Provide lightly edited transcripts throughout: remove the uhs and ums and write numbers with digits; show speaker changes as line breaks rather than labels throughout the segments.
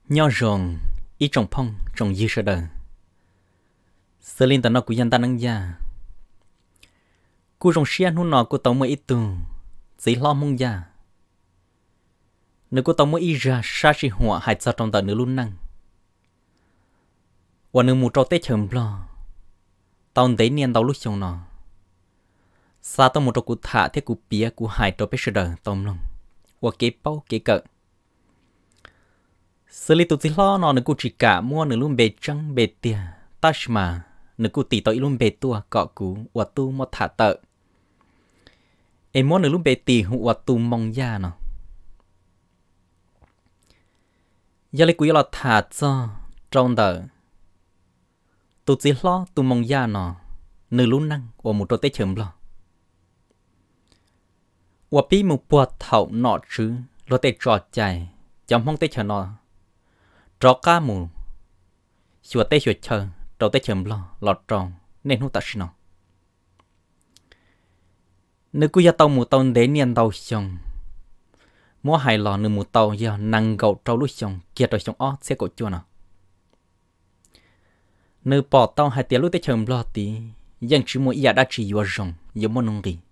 nho rồng ít trồng phong trồng dư sơ đời sơ linh tận nó của dân ta nâng gia cú trồng xiên hôn nọ của tàu mới ít tu chỉ lo mong gia nếu của tàu mới ít ra sa chỉ họa hại sao trong tàu nữ luôn năng và nếu một trâu tết chầm lo tàu đấy niên tàu lúc chồng nọ sa tàu một trâu cụ thả thế cụ bía cụ hại trâu bé sơ đời tàu lòng và kế bao kế cỡ xử lý tụi lo nó nếu cụ chỉ cả mua nếu luôn bề trắng bề tia tashma nếu cụ tỉ tội luôn bề tua cọ cú và tu một thả tợ em muốn nếu luôn bề tỉ hụa tu mong gia nó gia lấy quý là thả cho trong đời tụi lo tu mong gia nó nếu luôn năng và một trò tết chấm lo và bí một bọt thầu nọ chứ lo tết trò chạy trong mong tết chờ nó trò cá mù chùa tết chùa chờ trò tết chầm lo lọt tròn nên hút tạt xin nó nếu cứ gia tàu mù tàu để niên tàu xong mua hai lò nửa mù tàu giờ năng gầu trâu lúc xong kia rồi xong ó xe cổ chua nào nửa bỏ tàu hai tiếng lúc tết chầm lo tí dân chỉ mua ia đã chỉ vừa rồng giờ mua nông gì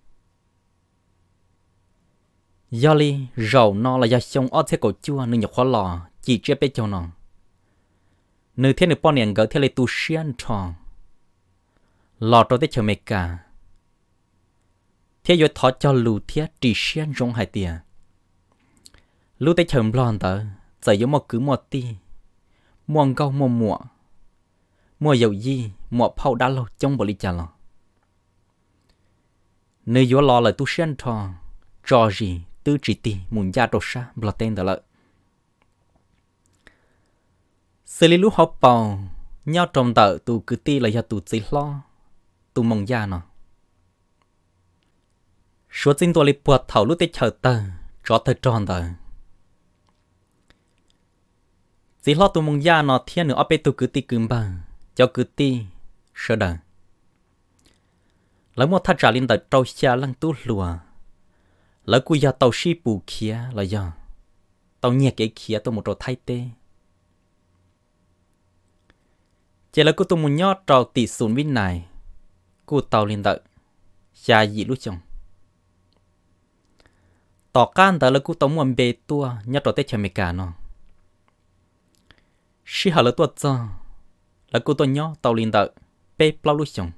do li rầu nó là do xong ó xe cổ chua nửa nhập khóa lò chỉ chế bé cho nó nơi thiên được bao niên gỡ theo lấy tu xiên tròn lò trâu tết chờ mẹ cả thế rồi thọ cho lù thiết chỉ xiên rong hai tia lù tết chờ lon tờ giờ giống một cứ một ti muôn câu mua dầu gì mua phao đá lâu trong bộ ly trà lò nơi vô lò là tu xiên tròn trò gì tư chỉ ti muốn gia trâu sa bờ tên tờ lợi xử lý lũ hộp bò nhau trồng tợ tụ cứ ti là do tụ chỉ lo tụ mong gia nó số chính tôi lấy buộc thầu lúc tết chờ tờ cho tờ tròn tờ chỉ lo tụ mong gia nó thiên nữa ở bên tụ cứ ti cứng bằng cho cứ ti sơ đờ lấy một thắt trả lên tờ trâu xa lăng tú lùa lấy cùi gia tàu xí bù kia là do tàu nhẹ cái kia tàu một trò thay tê chỉ là cô tụi muốn nhót trâu tỷ sùn bên này cô tàu lên tợ xa dị lúc chồng tỏ can tờ là cô tàu muốn bê tua nhót trâu tết chờ mẹ cả nó xí hở là tua cho là cô tụi nhót tàu lên tợ bê plau lúc chồng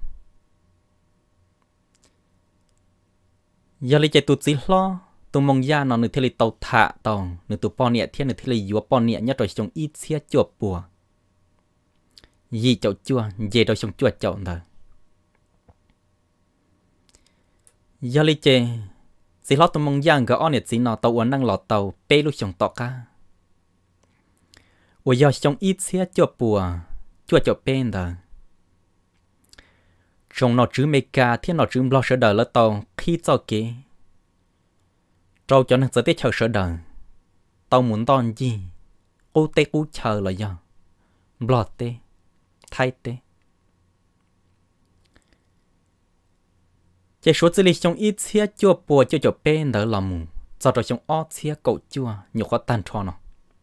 giờ lấy chạy tụt xí lo tụi mong gia nó nửa thế là tàu thả tàu nửa tụi pon nhẹ thiên nửa thế là dúa pon nhẹ nhót trâu chồng ít xía chuột bùa gì chậu chua về đâu xong chua chậu thôi giờ lấy chè chỉ lót tụi mong giang gỡ nè chỉ nó tàu uốn năng lọt tàu pe lúc xong tọt cá ủa giờ xong ít xía chua bùa chua chậu pen thôi trong nó chữ mê ca thiên nó chữ lo sợ đời là tàu khi cho kế trâu cho nó sẽ tiếp chờ sợ đời tàu muốn ton gì ô tê cú chờ là do blot tê thay tê chỉ số xử lý trong ít xía chua bùa cho chỗ bên đỡ lòng cho rồi trong ót xía cậu chua nhiều khó tan cho nó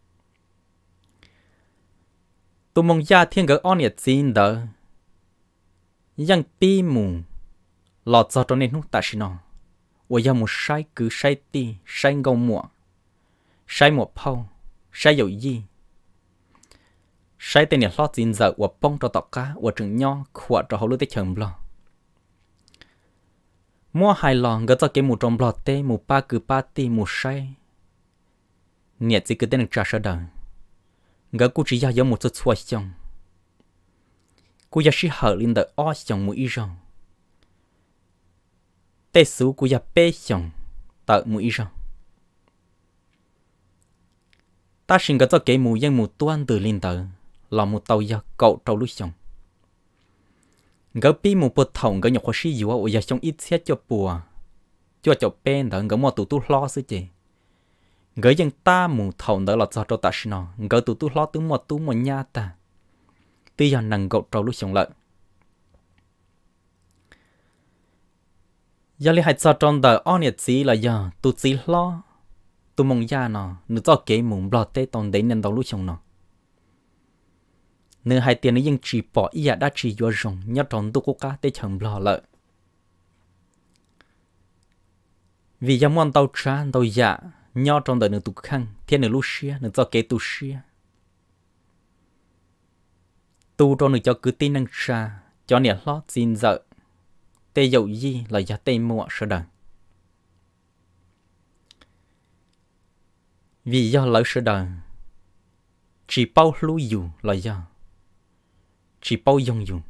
tụi mong gia thiên gỡ on nhiệt xin đỡ yang pi mù lọt cho nên nút ta xin nó và giờ một sai cứ sai ti sai ngâu muộn sai một phao sai dầu gì sai tên này lót xin giờ và bông cho tọt cá và trứng nho khỏa cho hậu lưỡi tết chầm lo mua hai lò gỡ cho cái một trong lọt tê một ba cứ ba ti một sai nhiệt chỉ cứ tên được trả sợ đời gỡ cô chỉ giao một chút xua xong cô giờ chỉ hở lên đợi o xong mũi rong tê số cô giờ bê xong tợ mũi rong ta xin gỡ cho cái mù dân một tuan từ lên tờ là một tàu giờ cậu trâu lúc xong gỡ pi một bột thòng gỡ nhọc khó xí dùa ở giờ xong ít xét cho bùa cho bên đó gỡ một tụ tu lo xứ chị gỡ dân ta một thòng đó là cho ta xin nó gỡ tụ tu lo từ một tu một nhà ta tuy giờ nằng cậu trâu lúc xong lợn giờ lấy hai cho trong đời on nhiệt gì là giờ tụ gì lo tụ mong gia nó nữa cho cái mùng bọt tê tòn đến nên tàu lúc xong nó nơi hai tiền nó dân chỉ bỏ ý đã chỉ vô rồng nhớ tròn tu cố cá để chẳng lo lợi vì giờ mòn tàu trán tàu dạ nhớ trong đời nửa tu khăn thiên nửa lúc xia nửa cho kế tu xia tu trong nửa cho cứ tin năng xa cho nè lót xin dợ tê dậu gì là giá tê mua sợ đời vì do lỡ sợ đời chỉ bao lưu dù là do chỉ bao dung dùng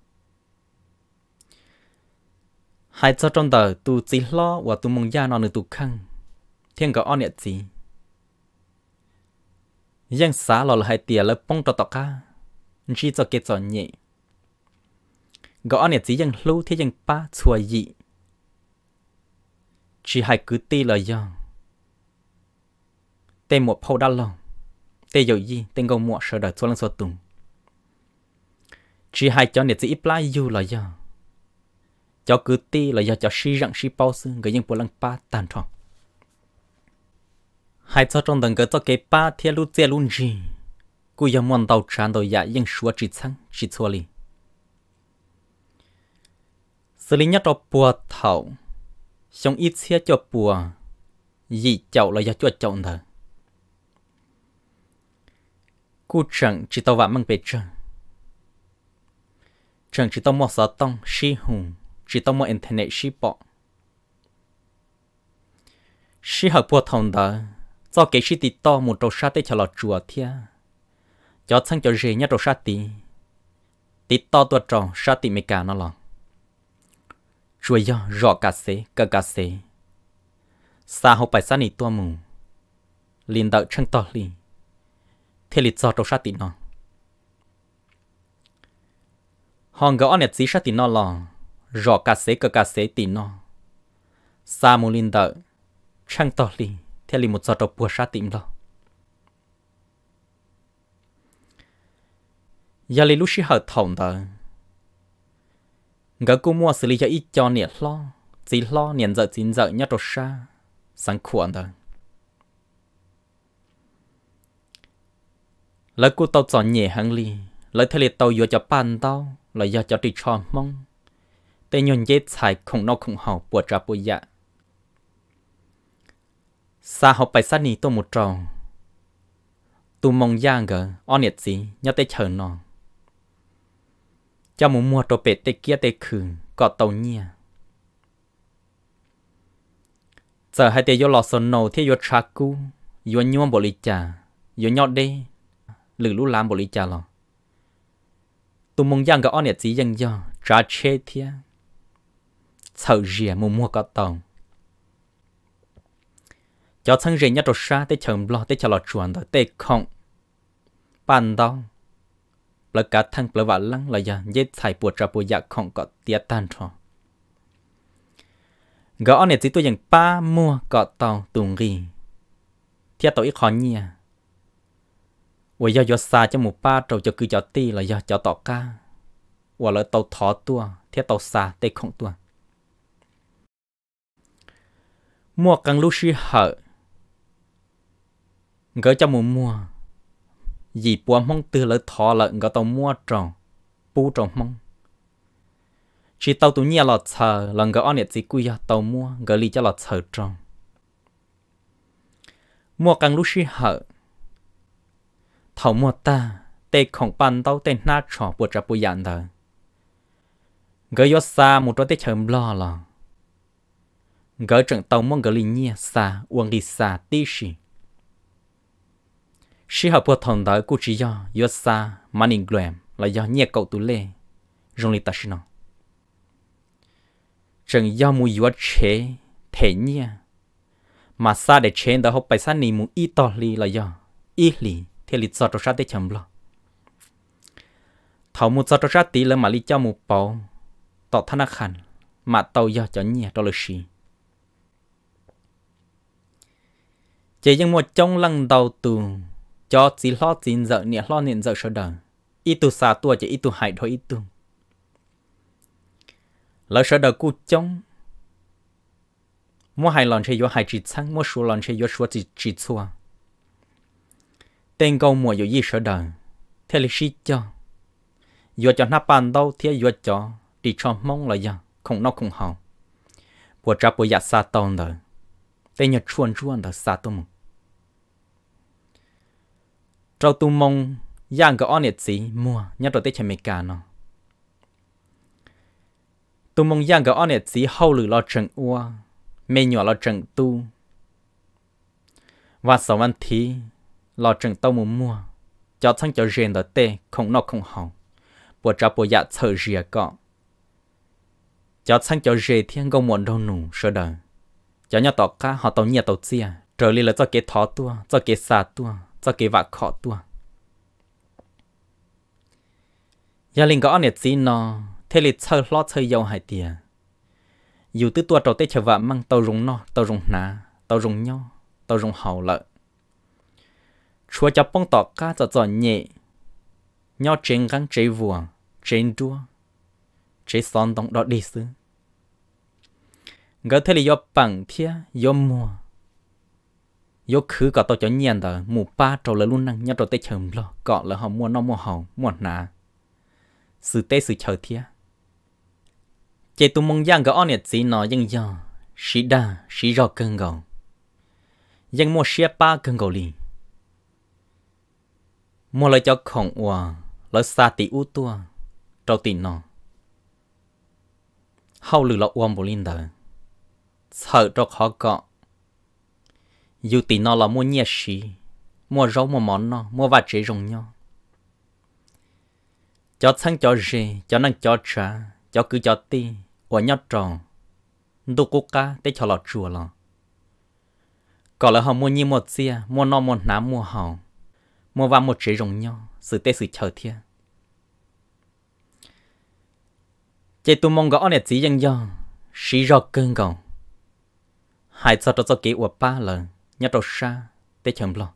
hai cho trong đời tu chỉ lo và tu mong gia nó nửa tu khăn thiên có on nhật gì dân xã là hai tiền là bông cho tọt ca chỉ cho kết chọn nhẹ có on nhật gì dân lưu thế dân ba chùa gì chỉ hai cứ ti là do tên một phâu đa lòng tên dầu gì tên gầu muộn sợ đời cho lần số tùng chỉ hai cho nhật gì ít lại dù là do cho cứ ti là do cho si răng si bao xương cái dân bộ lăng ba tàn tròn hai cho trong tầng cái cho cái ba thiên lu che luôn gì cú giờ mòn tàu tràn tàu dạ dân xua chỉ sáng chỉ xua li xử lý nhất cho bùa thầu xong ít xe cho bùa gì chậu là do cho chậu thờ cú chẳng chỉ tàu vạn mang về chẳng chỉ tàu mua sọ tông si hùng chỉ tao mua internet si bỏ si học bùa thòng đó do cái si tít to một trâu sát để cho lọt chùa thia cho sang cho dễ nhất trâu sát tít to tua trâu sát tít mấy cả nó lọt chùa do rõ cả xế xa học bài sát nị tua mù liền đợi chân to li thế lịch do trâu sát tít nó hòn gõ nẹt xí sát tít nó lọt rõ cả xế tì nó xa mù linh đợi chăng tỏ lì theo lì một giọt độc bùa sát tìm đó giờ lì lúc xí hợp thòng đó ngỡ cô mua xử lý cho ít cho nhiệt lo chỉ lo nhiệt giờ chín giờ nhất đồ xa sáng khuẩn đó lỡ cô tao chọn nhẹ hàng lì lỡ theo lì tao vừa cho pan tao là giờ cho đi tròn mong tên nhon dễ xài không nó không hậu bùa trà bùa dạ xa học bài sát ní tôi một trò tu mong giang gờ on nhiệt gì nhớ tới chờ nó cho muốn mua trò bể tê kia tê khử cọ tàu nhia giờ hai tê vô lò sồn nổ thế vô trà cu vô nhuông bộ lì trà vô nhọt đê lử lú làm bộ lì trà lò tu mong giang gờ on nhiệt gì dân do trà chê thia sợ rìa mua có tàu cho thân rìa nhất đồ xa tới chồng lo tới cho lọt chuồn tới tê không bàn đau là cả thằng là vả lăng là giờ dễ xài bùa trà bùa dạ không có tía tan rồi gõ này chỉ tôi dành ba mua có tàu tùng ghi thiết tội khó nhia vì do xa cho một ba trâu cho cứ cho ti là do cho tỏ ca hoặc là tàu thỏ tua thiết tàu xa tê không tua mua càng lúc xí hở gỡ cho mua gì bùa mong từ lợi thọ lợi gỡ tàu mua tròn pu tròn mong chỉ tàu tụi nhia lọt sờ lần gỡ on nhiệt gì quy tàu mua gỡ ly cho lọt sờ tròn mua càng lúc xí hở thầu mua ta tê khổng pan tàu tê na trò bùa trà bùa dàn thờ gỡ gió xa một trò tê chầm lo lò gỡ trận tàu mong gỡ lì nhia xa uang đi xa tí xì xí hợp bùa thòng đó cũng chỉ do xa mà nình glem là do nhia cậu tù lê rong lì ta xí nó trận do mùi gió chế thể nhia mà xa để chế đó học bài xa nì mù y to lì là do y lì thế lì cho trò sát tê chầm lo thầu một cho trò sát tí là mà lì cho một bầu tỏ thân ác hẳn mà tàu do cho nhia đó là xí chỉ những một trong lần đầu tù cho chỉ lo chín giờ nè lo niệm giờ sau đó ít tu xa tua chỉ ít tu hại thôi ít tu lỡ sau đó cú trong mua hai lần chơi vô hai chỉ sáng mua số lần chơi vô số chỉ xua tên câu mua vô gì sau đó thế là xí cho vừa cho nó bàn đâu thì vừa cho đi cho mong là gì không nó không hào bộ trả bộ giặt xa tông đó tên nhật chuồn đó xa tông mong trâu tu mong giang cái on gì mua nhớ rồi tới chơi mấy cả nó tu mong giang cái on gì hậu lử lo trần ua mê nhỏ lo trần tu và sauวันที่lo trần tao muốn mua cho thằng cho riêng đó tê không nó không hào bộ trả bộ giặt thở rìa cọ cho thằng cho riêng thiên công muốn đâu nụ sơ đời cho nhau tỏ cá họ tàu nhiệt tàu chia rồi li là cho cái thọ tua cho cái xa tua cho cái vạ khó tua gia đình có anh gì nó thế li chơi lót chơi giàu hai tiền dù từ tua trâu tết chờ vạ mang tàu rung nó tàu rung ná tàu rung nhau tàu rung hậu lợi chúa cho bông tỏ cá cho nhẹ nhau trên găng chế vua trên đua chế son đông đó đi xứ gỡ thế li do bằng thia do mua do khứ cả tàu cho nhiên đó mù ba trâu là luôn năng nhau trâu tết chầm lo cọ là họ mua nó mua hậu mua ná sự tế sự chờ thia chế tụ mong giang cái anh gì nó nhưng do sĩ đa sĩ rõ cơn gầu nhưng mua xe ba cơn gầu li mua lại cho khổng hòa lại xa tỷ u tua trâu tỷ nó hậu lử lọ uom bồ linh đời sợ cho khó cọ dù tỷ nó là mua nhẹ xí mua rau mua món nó mua vặt chế rồng nhau cho sáng cho rê cho năng cho trà cho cứ cho ti và nhau tròn đu cố cá để cho lọt chùa lọ còn là họ mua như một xia mua no một ná mua hào mua vào một chế rồng nhau sự tê sự chờ thiên chế tụ mong gõ này chỉ dân do sĩ rõ cơn gầu hai cho kế của ba lần nhớ đồ xa để chấm lo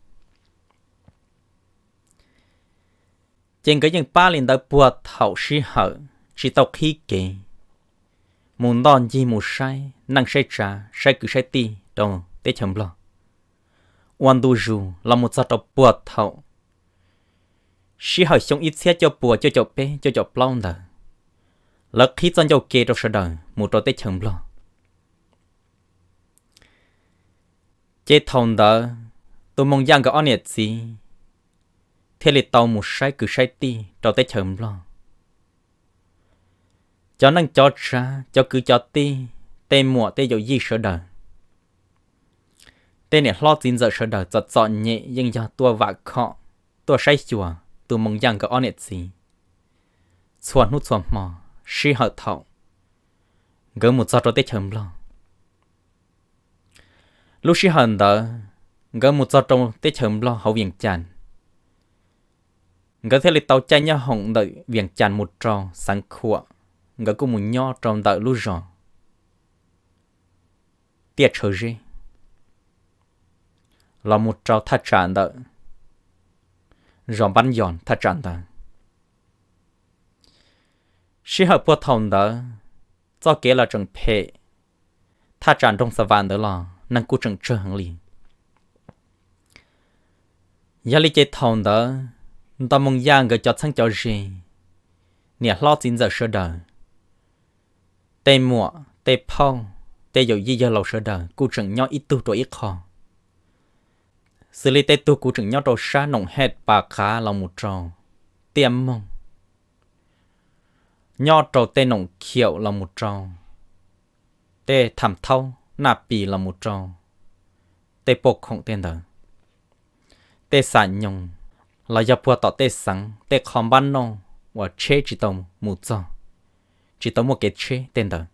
trên cái dân ba liền tới bùa thảo sĩ hở chỉ tao khí kề muốn đòn gì muốn sai năng sai trả sai cứ sai ti đâu để chấm lo oan du dù là một sao tao bùa thảo sĩ hở sống ít xe cho bùa cho bé cho plong đó lỡ khí dân cho kề trong sơ đời một trò để chấm lo chế thòng đó tôi mong giang cái anh gì thế là tàu một sai cứ sai ti trò tới chấm lo cho năng cho ra cho cứ cho ti tên mùa tên dầu gì sơ đời tên này lo tin giờ sơ đời giật dọn nhẹ nhưng do tua vạ khó tua sai chùa tôi mong giang cái anh gì xuân hút xuân mò si hở thọ gỡ một giọt trò tới chấm lo lúc sĩ hận đó gỡ một giọt trong tết chấm lo hậu viện tràn gỡ theo lịch tàu chạy nhau hỏng đợi viện tràn một trò sáng khua gỡ cũng một nho trong đợi lúc rồi tiệt trở gì là một trò thắt tràn đợi rồi bắn giòn thắt tràn đợi sĩ hận bùa thòng đó do kế là trần phê thắt tràn trong sa van đó là năng cố trừng trở hàng liền gia lý chế thòng đó ta mong giang gửi cho sáng cho gì nè lo tin giờ sơ đời tê mùa tê phong tê dầu gì giờ lâu sơ đời cố trừng nhau ít tu rồi ít khó xử lý tê tu cố trừng nhau đồ xa nồng hết bà khá là một trò tiêm mong nhau trò tê nồng kiệu là một trò tê thảm thâu nạp bì là một trò tê bộc không tên đó tê sản nhung là do bùa tỏ tê sáng tê khom ban nô và chế chỉ tông một trò chỉ tông một cái chế tên đó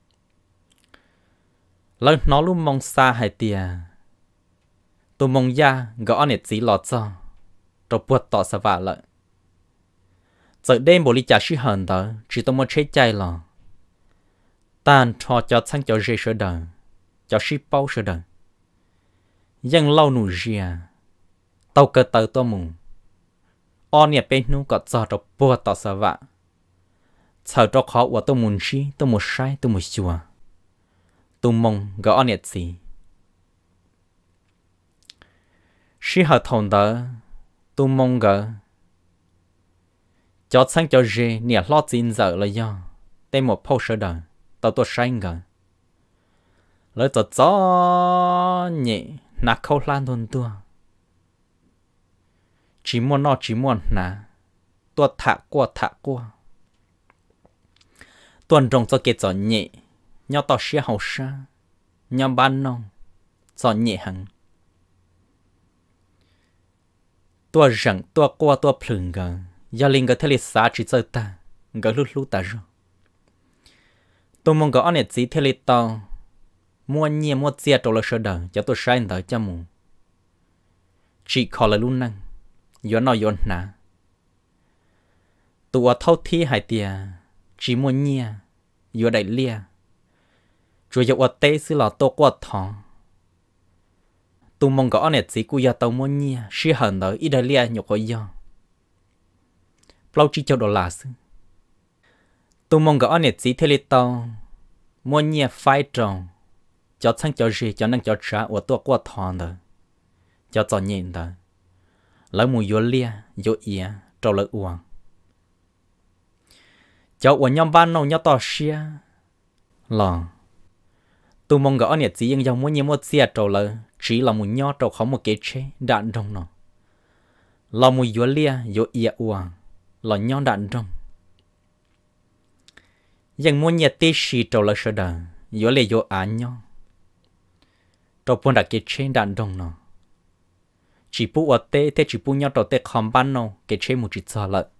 lời nó luôn mong xa hay tìa tôi mong ya gõ anh chỉ lọt cho rồi bùa tỏ sa vả lại giờ đêm bộ lý trả sĩ hờn đó chỉ tông một chế chạy lò tan cho sang cho dễ sơ đời cho sĩ bao sơ đời dân lâu nụ rìa tàu cơ tàu tàu mù on nhà bên nu có cho cho bùa tỏ sa vạ chờ cho khó của tôi muốn gì tôi muốn sai tôi muốn chùa tôi mong gõ on nhà gì sĩ hợp thôn đó tôi mong gỡ cho sáng cho dê nè lo tin giờ là do tên một phô sơ đời tao tôi sáng gần lỡ tao gió nhẹ nạc khâu lan thôn tua chỉ muốn nó chỉ muốn nà tua thả qua tuần rồng cho cái gió nhẹ nhau tao xia hậu sa nhau ban nông gió nhẹ hẳn tua răng tua qua tua phừng gần gia linh cái thế lịch xã chỉ chơi ta cái lú ta rồi tôi mong có anh ấy chỉ thế lịch tao mua nhiều mua chia trâu là sơ đời cho tôi sai đời cho mù chỉ khó là luôn năng gió nói gió nà tôi thâu thi hai tia chỉ mua nhiều gió đại lia rồi gió tê xứ là tôi qua thọ tôi mong có anh ấy chỉ cú gia tao mua nhiều xí hận đời ít đại lia nhục hỏi gió bao chỉ cho đồ là xứ tôi mong có anh ấy chỉ thế lịch tao mua nhiều phái trồng cho sáng cho gì cho năng cho trả ởตัวqua thòn đó cho cho nhìn đó lấy mùi vô lia vô ia trâu lấy uang cho ở nhóm ban nông nhóm to xia là tôi mong gõ nhiệt chỉ nhưng dòng muốn nhiều một xe trâu lấy chỉ là mùi nhỏ trâu không một cái chế đạn trong nó là mùi vô lia vô ia uang là nhỏ đạn trong nhưng muốn nhiệt tí xì trâu lấy sơ đời vô lia vô án nhỏ trâu buồn đặt cái chế đạn trong nó chỉ bu ở tê thế chỉ bu nhau trâu tê không ban nào cái chế một chút sao lại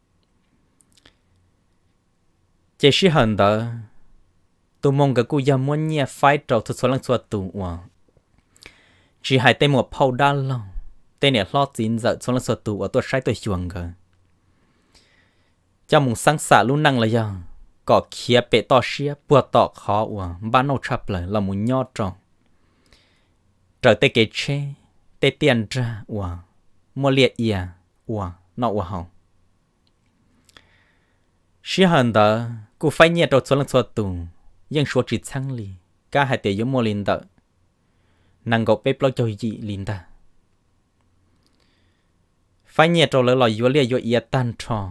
chế sĩ hận đó tôi mong cái cô gia muốn nhẹ phái trâu thực sự lăng xua tù hòa chỉ hai tay một phao đa lâu tên này lo chín giờ xuống lăng xua tù ở tôi sai tôi chuồng cơ cho mùng sáng xả luôn năng là giờ có kia bể to xía bùa to khó hòa ban nào chập lại là mùng nhỏ trâu trở tê cái chế tê tiền ra hòa mua liệt ia hòa nọ hòa hồng xí hận đó cô phải nhẹ đầu xuống lưng xóa tù nhưng số chỉ sang lì cả hai tỷ giống mua linh đó nàng gộp bếp lo cho gì linh ta phải nhẹ đầu lỡ lòi vô liệt vô ia tan trò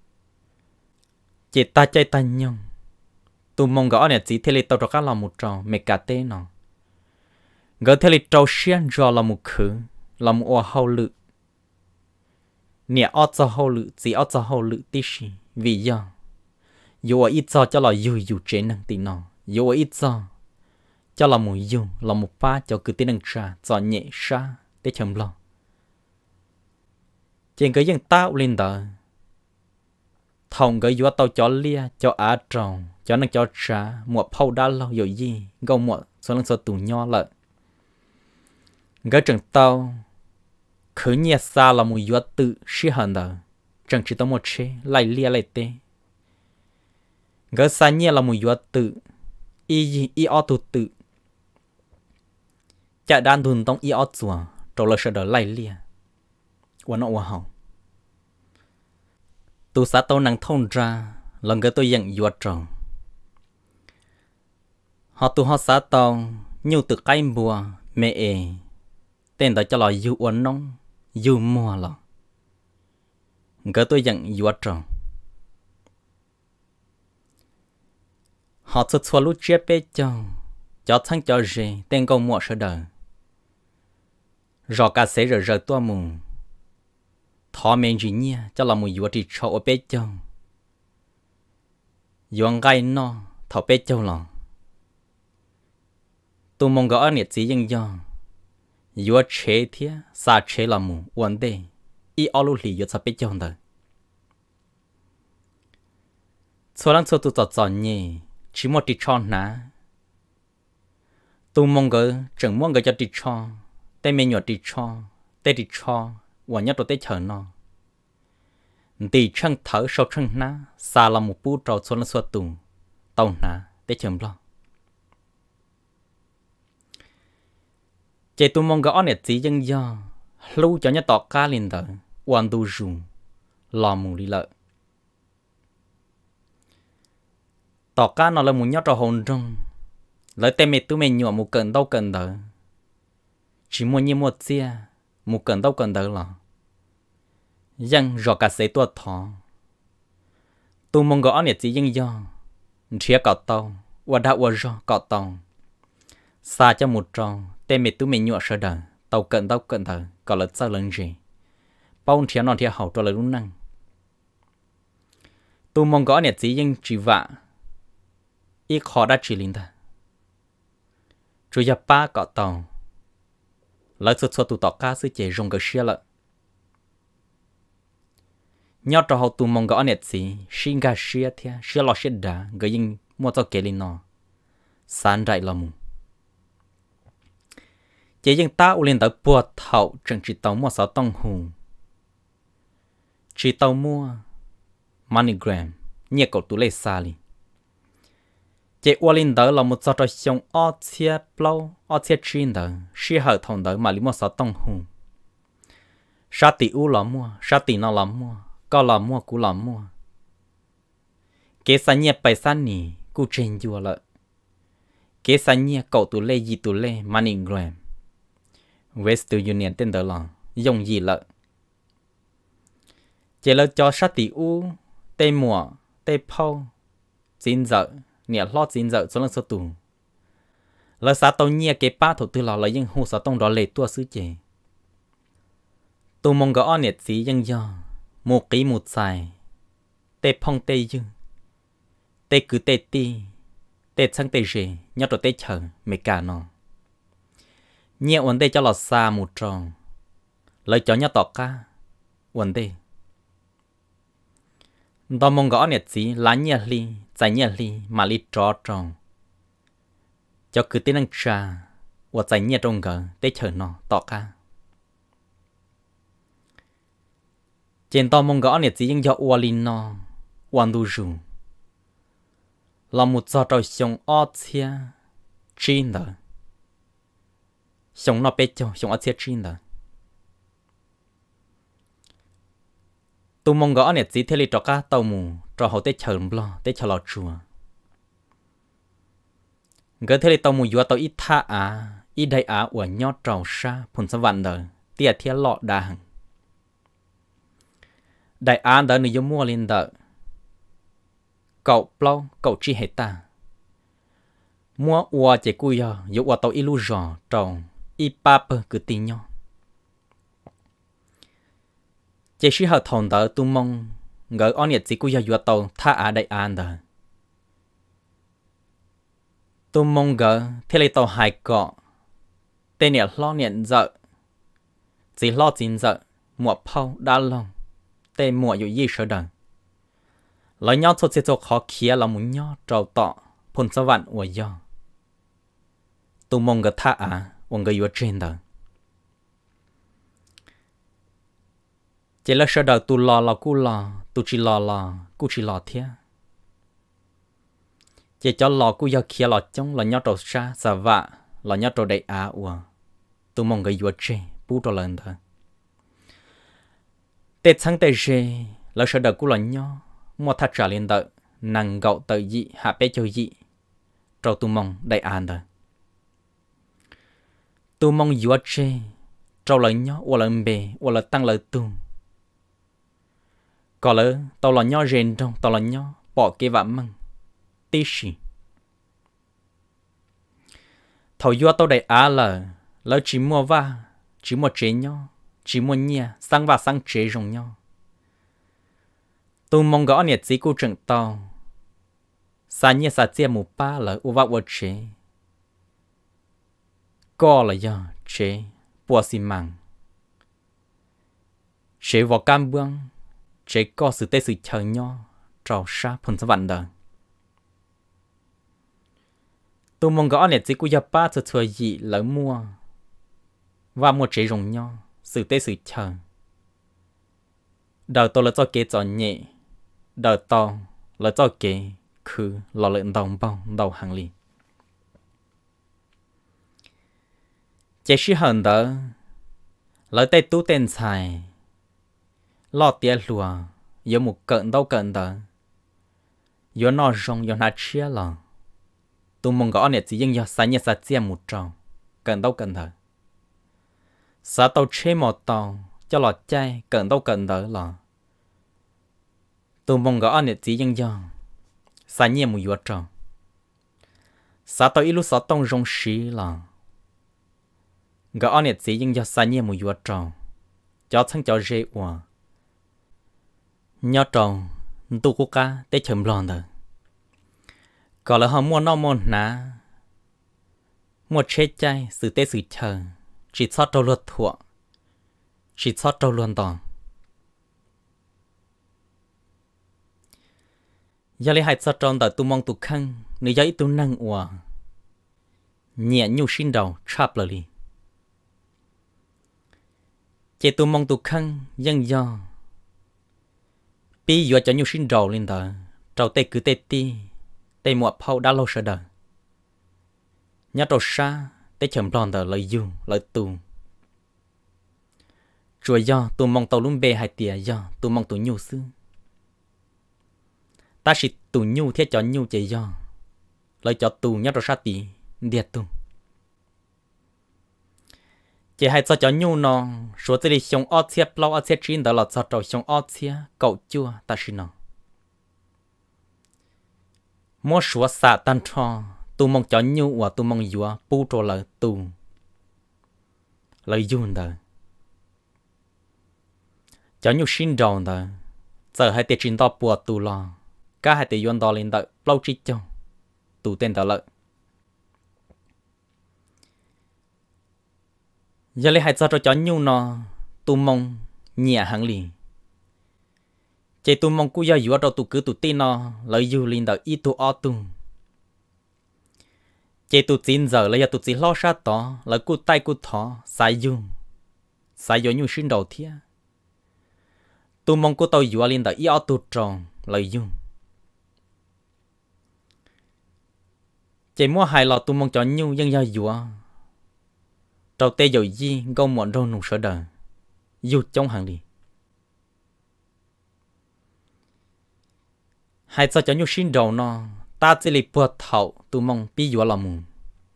chỉ ta chơi ta nhung tụ mong gõ này chỉ thế li tao cho các lòng một trò mẹ cả tê nó gỡ thế li trâu xiên cho là một khứ là một ô hậu lự nè ót cho hậu lự chỉ ót cho hậu lự tí xì vì do dù ít cho là dù chế năng tí nó dù ít cho là một dù là một pha cho cứ tí năng trà cho nhẹ xa để chấm lo trên cái dân tao lên đó thòng cái dù tao cho lia cho á tròn cho năng cho trà một phao đá lâu rồi gì gâu một số năng số tù nho lại cái trường tao khứ nhẹ xa là một dù tự sĩ hận đó chẳng chỉ tao một chế lại lia lại tê cái xa nhẹ là một dù tự y ó tụ tự chả đan thun tông y ó chùa rồi là sẽ đỡ lại lia và nó hòa hậu tu xã tao năng thông ra lần cái tôi dặn dù tròn họ tu họ xã tao nhiều từ cái bùa mẹ tên đó cho là dù uốn nông dù mua là cái tôi dặn dù tròn họ xuất xóa lúc chết bé cho thằng cho gì tên công mua sợ đời rồi cả sẽ rồi tua mù thọ mình gì nhỉ cho là một vụ thì cho ở bé châu vuông gai nó thọ bé châu là tôi mong gọi nhiệt gì nhưng do vụ chế thế sa chế là một vấn đề y alo lì vụ sa bé châu đó số lần số tôi chọn nhỉ chỉ một tí chọn ná tôi mong gọi chẳng mong gọi cho tí chọn tên mình nhọ tí chọn tên tí chọn và nhớ tôi tới chờ nó thì chân thở sâu chân ná xa là một bút trò xuống là xóa tù tàu ná tới chờ lo chạy tôi mong gõ nét gì dân do lưu cho nhớ tỏ cá lên tờ hoàn tu dùng lò mù đi lợi tỏ cá nó là một nhớ trò hồn trong lấy tên mẹ tôi mình nhọ một cần đâu cần tờ chỉ muốn như một xe một cần đâu cần tờ là dân rõ cả sẽ tuột thọ tu mong gõ nè chỉ dân do chia cọ tàu và đã qua do cọ tàu xa cho một tròn tên mẹ tu mẹ nhọ sợ đời tàu cận thở còn là sao lần gì bao nhiêu non thiệt hậu cho là đúng năng tu mong gõ nè chỉ dân chỉ vạ ít khó đã chỉ linh ta chú ya ba cọ tàu lỡ sốt tu tọt cá sư chế rong cái xe lợ nhớ cho họ tu mong gõ nè chỉ xin gà xe thia xe lọ xe đá cái dân mua cho kể linh nó san đại là mù chế dân ta u lên tới bùa thầu chẳng chỉ tàu mua sáu tông hùng chỉ tàu mua MoneyGram nhẹ cậu tu lấy xa li chế u lên tới là một trò xong ở chia plau ở chia chín tới sĩ hợp同tới mà li mua sáu tông hùng sát tỷ u là mua sát tỷ nó là mua có là mua cú là mua kế san nhẹ bài san nì cú trên chùa lợ kế san nhẹ cậu tu lấy gì tu lấy MoneyGram Western Union tên đó là dùng gì lợ chỉ là cho sát tỷ u tê mùa tê phao chín giờ nè lo chín giờ cho nó số tù là sát tàu nhẹ cái ba thủ tư là những hồ sát tông đó lệ tua xứ chế tu mong gõ nè chỉ dân do một ký một xài tê phong tê dư tê cứ tê ti tê sang tê rề nhớ rồi tê chờ mấy cả nó nhẹ vấn đề cho lọt xa một tròn lời cho nhớ tỏ ca vấn đề đó mong gõ nè chỉ lá nhẹ li giải nhẹ li mà li trò tròn cho cứ tên năng trà và giải nhẹ trong gờ để chờ nó tỏ ca trên to mong gõ nè chỉ nhưng do ua linh nó hoàn đủ rù là một giọt trò sống ót chia chín đó sống nó bé cho sống ở thiết chín đó tu mong gõ nè chỉ thế li trò cá tàu mù trò hậu tết chờ lo tết chờ lọt chùa gỡ thế li tàu mù vừa tàu ít tha ít đại của nhót trầu sa phun sâm vạn đời tia thiên lọ đà hằng đại đời người mua lên đời cậu plau cậu chi hết ta mua ua chỉ cùi giờ dụ ua tàu ilu giò trầu ít ba cứ tin nhau chỉ sĩ hợp同的tu mong gỡ on nhiệt chỉ cùi giờ dụ tàu tha đại đời tu mong gỡ thế lấy tàu hải cọ tên nhiệt lo nhiệt dợ chỉ lo chín dợ mua phao đa lòng tên mua dụ gì sợ đằng lời nhau thôi sẽ cho khó kia là muốn nhau trâu tọ phun sơ vạn của do tu mong gỡ tha ông gỡ dụ trên đời chỉ là sợ đời tu lo tu chỉ lo cu chỉ lo thế chỉ cho lò cu giờ kia lò trong là nhớ trâu xa xà vạ là nhớ trâu đầy tu mong cái vua trẻ bù trâu lần thôi tết sáng tết trẻ là sợ đời cu là nhớ mua thắt trả lên đợi nàng gạo tự dị hạ bé cho dị trâu tu mong đầy thôi tu mong vua trẻ trâu là nhớ hoặc là bề hoặc là tăng lời tu còn là tao là nhớ rèn trong tao là nhớ bỏ cái vạm măng tí xì thầu vua tao đầy là chỉ mua chỉ mua chế nhau chỉ mua nhia sang chế rồng nhau tôi mong gõ nhiệt chỉ cô trận tao sa nhia sa chia một ba là u vợ chế co là do chế bùa xì măng chế vào cam bương chế co sự tê sự chờ nhau trào sa phun sa vạn đời tôi mong gõ nè chỉ của gia ba cho thuê gì lỡ mua và mua chế rồng nhau sự tê sự chờ đời tôi là cho kế cho nhẹ đời to là cho kế khứ lò lợn đồng bao đầu hàng lì chế sĩ hận đó lỡ tay tú tên xài lo tiền lùa giờ một cận đâu cận đó giờ nó rong giờ nó chia lò tu mong gõ nè chỉ dân do sa nhẹ sa chia một tròn cần đâu cần thở sa tàu chế một tàu cho lọt chai cần đâu cần thở lò tụ mong gõ nè chỉ dân do sa nhẹ mùi vợ tròn sa tao ít lúc sa tông rong xí là gõ nè chỉ dân do sa nhẹ mùi vợ tròn cho thằng cho dễ hòa nhớ tròn tụ cô cá để chấm lon thôi còn là họ mua nó mua ná mua chết chay sự tê sự chờ chỉ sót trâu luật thuộc chỉ sót trâu luôn tòn giờ lấy hai sót trâu tại tu mong tu khăn nếu giờ ít tu năng hòa nhẹ nhu xin đầu chắp lời đi chỉ tu mong tu khăn dân do bây giờ cho nhu xin đầu lên tờ trâu tê cứ tê ti tê muộn phao đã lâu sợ đời nhớ trâu xa tê chấm lon tờ lời du lời tu rồi do tu mong tàu luôn bê hai tia do tu mong tu nhu sư ta chỉ tu nhu thiết cho nhu chỉ do lời cho tu nhớ trâu xa tí điệt tu chỉ hai cho nhu nó số tự đi xong ót xếp lâu ót xếp chín đó là cho trâu xong ót xếp cậu chua ta xin nó mua số xả tan cho tu mong cho nhu và tu mong dùa pu trò lời tu lời dùn đời cho nhu xin đầu đời giờ hai tiệt chín to bùa tu lo cả hai tiệt yuan to lên đời lâu trí cho tu tên đời lợi giờ lấy hai cho nhu nó tu mong nhẹ hẳn liền chỉ tu mong cú giờ dùa đâu tu cứ tu tin nó lợi dùn lên đời ít tu ở tu chỉ tu chín giờ lấy tu chỉ lo sát đó là cú tay cú thọ sai dùng nhu xin đầu thia tu mong cú tàu dùa lên đời ít ở tu tròn lợi dùng chỉ mua hai lọ tu mong cho nhu dân giờ dùa trâu tê dầu gì câu muộn râu nụ sợ đời dù trong hàng đi hai sao cho nhu xin đầu nó ta chỉ lì bùa thầu tu mong bí dùa lòng mù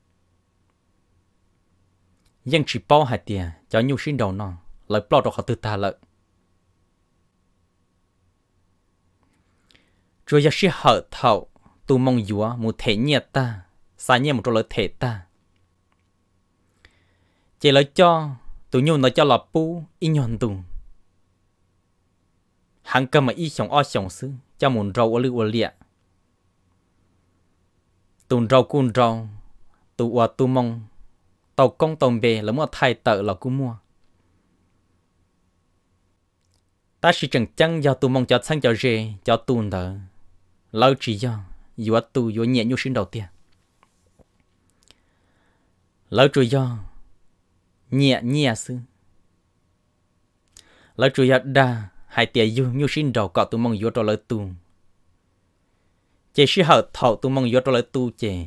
dân chỉ bao hai tia cho nhu xin đầu nó lại bao đồ họ tự ta lợi rồi giờ sẽ hở thầu tu mong dùa một thể nhiệt ta sai nhiệt một trò lợi thể ta chỉ lợi cho tu nhu nó cho là pu y nhon tu hàng cầm mà y sống o sống sư cho muốn rau ở lưỡi lịa tuần rau cun rau tu ở tu mong tàu công tàu bè là mua thay tợ là cú mua ta chỉ chẳng chăng do tu mong cho sang cho rề cho tuần tợ lâu chỉ do vừa tu vừa nhẹ nhu sinh đầu tiên lâu chỉ do nhẹ sư lâu chỉ do đa hai tia nhu sinh đầu cọ tu mong vừa cho lỡ tu chỉ sĩ hở thầu tu mong vừa cho lỡ tu chỉ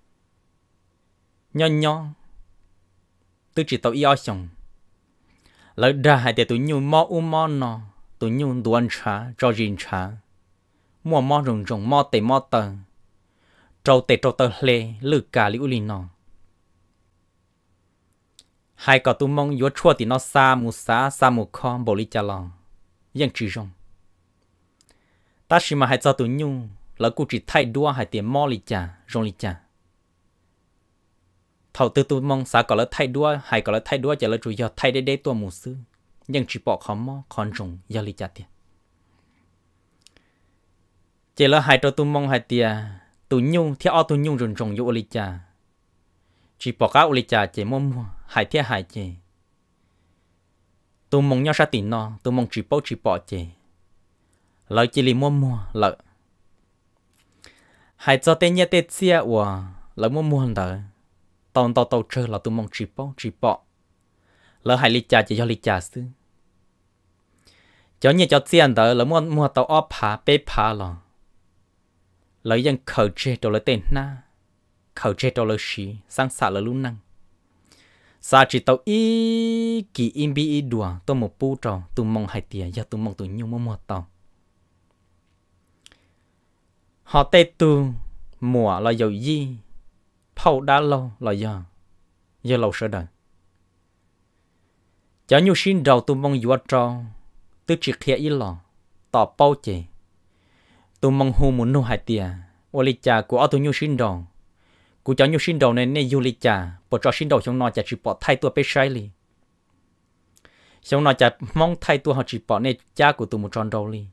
nho tu chỉ tàu yêu xong lỡ đa hai tia tu nhu mò nọ tu nhu tuần trả cho riêng trả mò rồng mò tờ trâu tờ lê lư cả liu lì nọ hai cọ tu mong vừa chua thì nó xa mu con bồ li cha lòng dân chỉ rong ta chỉ mà hai cho tu nhu là cô chỉ thay đua hai tiền mò li cha rong li cha thầu tư tu mong xã gọi là thay đua hai gọi là thay đua chỉ là chủ yếu thay để tua mù sư dân chỉ bỏ khó mò con rong do li cha tiền chỉ là hai cho tu mong hai tiền tu nhu theo tu nhu rong vô li cha chỉ bỏ cá li cha chỉ mua hai theo hai chỉ tu mong nhau sa tiền nó tu mong chỉ bỏ chỉ lợi chỉ li mua lợi hai cho tên nhẹ tên xia wa lợi mua đời tàu chơi là tu mong chỉ bỏ lợi hai li cha chỉ cho li cha sư cho nhẹ cho tiền đời lợi mua tàu ốp phá bê phá là lợi dân khởi chế đồ lợi tên na khởi chế đồ lợi xí sang xả lợi luôn năng sa chỉ tàu ý kỳ im bi ý đùa tôi một pu trò tôi mong hai tia giờ tôi mong tôi nhung mua tàu họ tê tu mùa là dầu gì phao đã lâu là giờ lâu sợ đời cho nhu xin đầu tôi mong dùa trò tôi chỉ khía ý lò tỏ bao chè tụ mong hu muốn nô hai tia ô li cha của ở tụ nhu sinh đầu của cháu nhu sinh đầu này nên du li cha bỏ cho sinh đầu trong nó cha chỉ bỏ thay tua bé sai li trong nó cha mong thay tua họ chỉ bỏ nên cha của tụ một tròn đầu li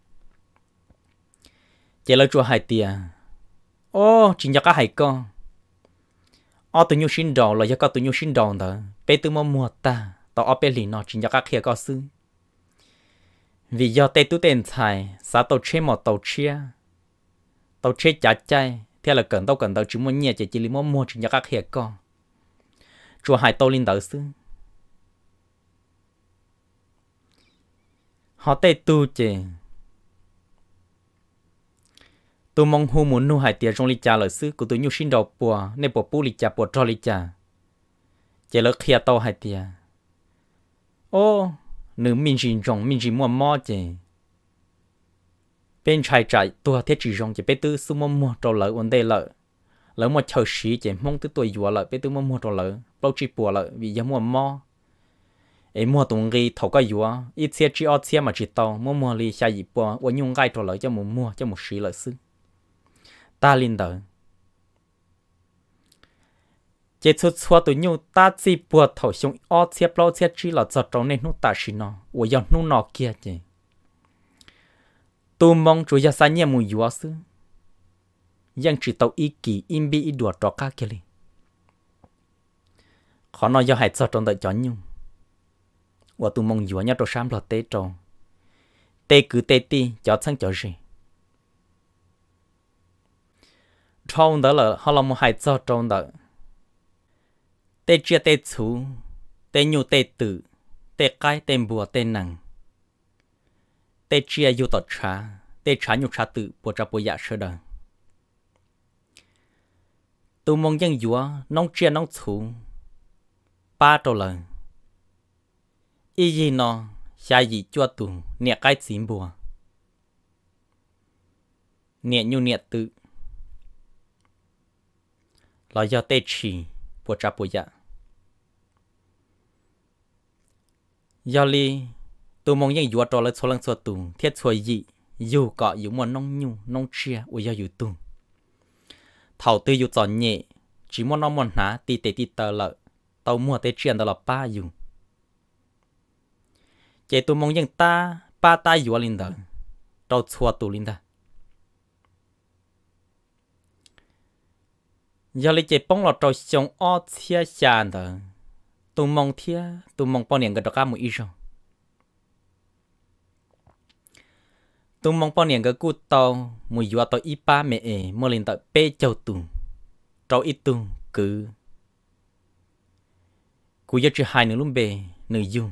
chỉ là chùa hai tia ô chỉ nhớ cả hai con ở tụ nhu sinh đầu là do có tụ nhu sinh đầu đó bé tụ mua ta tao ở bé li nó chỉ nhớ cả kia có sư vì do tê tu tên xài xã tàu chế một tàu chế chả chay thế là cần tàu chỉ muốn nhẹ chỉ li mua chỉ nhớ các hệ con chùa hai tàu linh đạo sư họ tê tu chè tu mong hu muốn nu hai tiền trong li cha lợi sư của tu nhu sinh đầu bùa nên bùa pu li cha bùa cho li cha chỉ là khi tàu hai tiền ô nữ minh chỉ mua mò chứ bên trai trái tua thiết chỉ rong chỉ biết tư su mua trâu lợn vấn đề lợn mua chờ xí chỉ mong tư tuổi dùa lợn biết tư mua trâu lợn bao chỉ bùa lợn vì giờ mua mò ấy mua tung ghi thầu cái dùa ít xe chỉ ở xe mà chỉ tàu mua li xa gì bùa và nhung gai trâu lợn cho mua cho một xí lợn xứ ta linh đời chế xuất xóa tụi nhau ta chỉ bùa thầu xong ở xe bao xe chỉ là giật trâu nên nút ta xí nó và giờ nút nọ kia chứ tôi mong chúa gia sản nhà mùi dùa sư nhưng chỉ tàu ý kỳ im bi ý đùa trò cá kia li khó nói do hãy cho trong đợi cho nhung và tôi mong dùa nhà trò xám là tế trò tế cứ tế ti cho sang cho gì trong đó là họ làm một hãy cho trong đợi tế chia tế chú tế nhu tế tử tế cái tế bùa tế nặng tê chia yêu tọt tê trả nhục trả tự bộ trả bộ dạ sơ đời tu mong dân dúa nông chia nông thủ ba trâu lời y gì nó xa gì chua tù nẹ cái xím bùa nẹ nhu nẹ tự là do tê chỉ bộ trả bộ dạ do li tôi mong những dùa trò lại số lần số tù thiết số gì dù có dù muốn nông nhu nông chia ôi giờ dù tù thầu tư dù chọn nhẹ chỉ muốn nông muốn há tì tờ lợi tàu mua tê chuyện đó là ba dù chế tôi mong những ta ba ta dùa linh đời trâu xua tù linh đời giờ lấy chế bóng lọt trâu xong ó chia xà đời tôi mong thia tôi mong bao nhiêu cái đó cả một ít rồi tôi mong bao nhiêu cái cú tàu mùi dùa tàu ít ba mẹ mua lên tàu bê châu tù trâu ít tù cứ cú giờ chỉ hai nửa luôn bê nửa dùng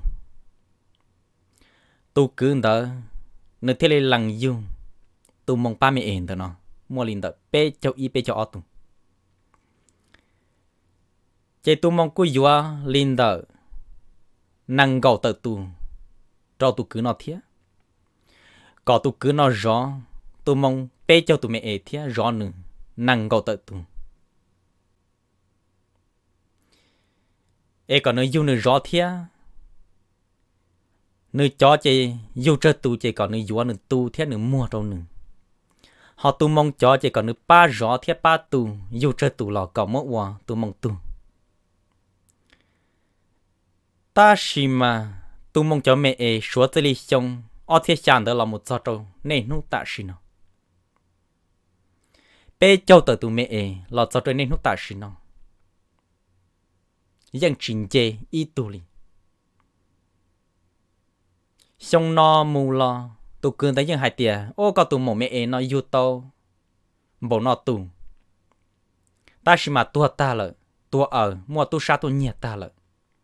tôi cứ đó nửa thế này lằng dùng tôi mong ba mẹ đó nó mua lên tàu bê châu ít bê châu ở tù chạy tôi mong cú dùa lên tàu năng gạo tàu tù trâu tù cứ nó thiết có tụ cứ nó rõ tụ mong bê cho tụ mẹ thia rõ nữa năng gạo tự tụ còn nơi du nữa rõ thia nơi cho chị du chơi tụ chị còn nơi dùa nữa tụ thia nữa mua đâu nữa họ tụ mong cho chị còn nơi ba rõ thia ba tụ du chơi tụ lò cỏ mất hòa tụ mong tụ ta xì mà tụ mong cho mẹ số tới đi xong ở thế gian đó là một trò trâu nên nút tạ xin nó bé châu từ tụi mẹ là trò trâu nên nút tạ xin nó dân trình chế ý tù li xong nó mù lo tụi cường tới dân hai tia ô có tụi mẹ mẹ nó yêu tao bộ nó tù ta chỉ mà tua ta lợi tua ở mua tu sa tu nhẹ ta lợi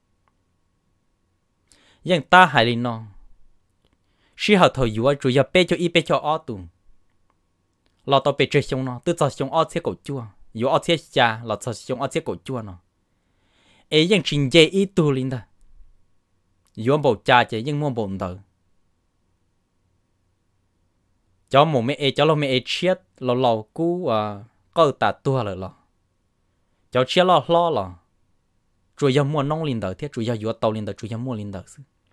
dân ta hay li nó khi họ thổi dùa chủ yếu bê cho y bê cho ó tù lọ tao bê chơi xong nó tự cho xong ó xe cổ chua dùa ó xe cha lọ cho xong ó xe cổ chua nó ấy những trình dễ y tù linh ta dùa bầu cha chế nhưng mua bồn tờ cho một mẹ cho lo mẹ chết lò cú có tạt tua rồi lò cho chết lo lò chủ yếu mua nông linh tờ thiết chủ yếu dùa tàu linh tờ chủ yếu mua linh tờ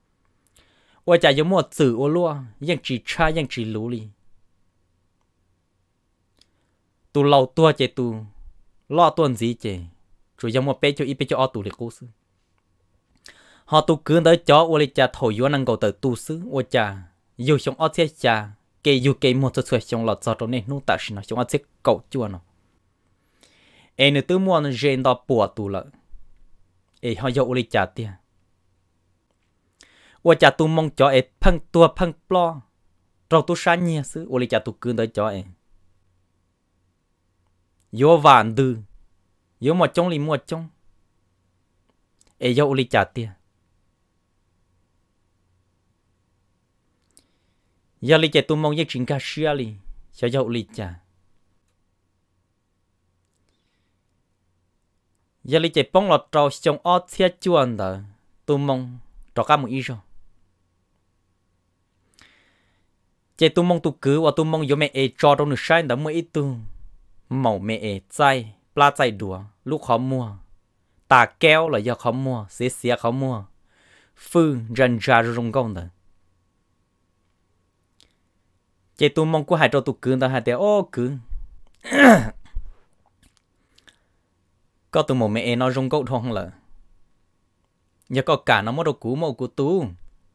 我家有么子我咯，样只差样只努力。 tu lâu tua chế tu lo tuần gì chế rồi giờ một bé cho ít bé cho tu để cố sư họ tu cứ tới chó ô lê cha thổi vô năng cầu tới tu sư ô cha yêu sống ở thế cha kê yêu kê một số chuyện sống lọt cho nên nung ta xin nó sống ở thế cầu chua nó em nữa tôi muốn gen đó bùa tu lại em họ yêu ô lê cha tia ô cha tu mong cho em phăng tua phăng plo rồi tu sáng nhẹ sư ô lê cha tu cứ tới cho em vô vạn tư vô một trong li một trong em yêu ô lê cha tia giờ lý chạy tụi mong giấc chuyện cá sấu li, cho dâu lý cha. Giờ lý chạy bông lọt trâu trong ót xe chuồn đó, tụi mong trò cá một ít rồi. Chạy tụi mong tụi cứ và tụi mong vô mẹ trò trong nước sai đó mỗi ít tụi màu mẹ chay, pla chay đùa, lúc khó mua, tà kéo là do khó mua, xé khó mua, phư rần ra rung công đó. Chị tụi mong của hai trò tụi cứ đó hai tiếng ô cứ có tụi một mẹ nó rung câu thông là giờ có cả nó mất đồ cũ màu của tú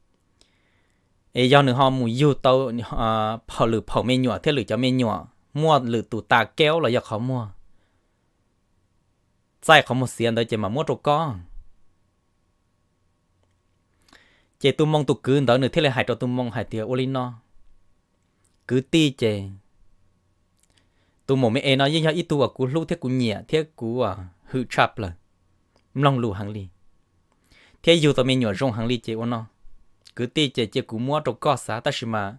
ê do nữa họ mùi yêu tàu跑lử跑mê nhỏ thế lử cho mê nhỏ mua lử tụ tà kéo là do khó mua sai không một xiên đấy chỉ mà mua đồ con chị tụi mong tụi cứ đó nữa thế là hai trò tụi mong hai tiếng ô linh nó cứ ti chè tụi mồm mẹ nói với nhau ít tu à cú lú thế cú nhẹ thế cú hư chập là long lù hàng ly thế dù tụi mình nhỏ rong hàng ly chè ôn nó cứ ti chè cú mua đồ có xả ta mà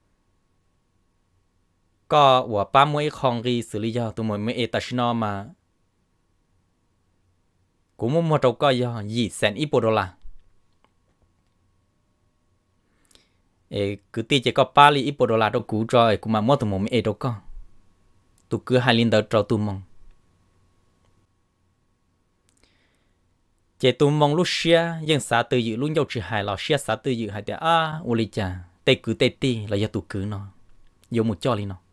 có của ba mươi con ri xử lý cho tụi mồm mẹ ta nó mà cú mua đồ có do gì sen ít đô la cứ ti chè có ba li ít đô la đâu cú rồi cú mà mua tụi mồm mẹ đâu có tụi cứ hai linh đỡ trâu tụi mong chế tụi mong lúc xia nhưng xã tự dự luôn nhau chỉ hai lò xia xã tự dự hai tiếng ô li cha tê cứ tê ti là do tụi cứ nó dùng một cho li nó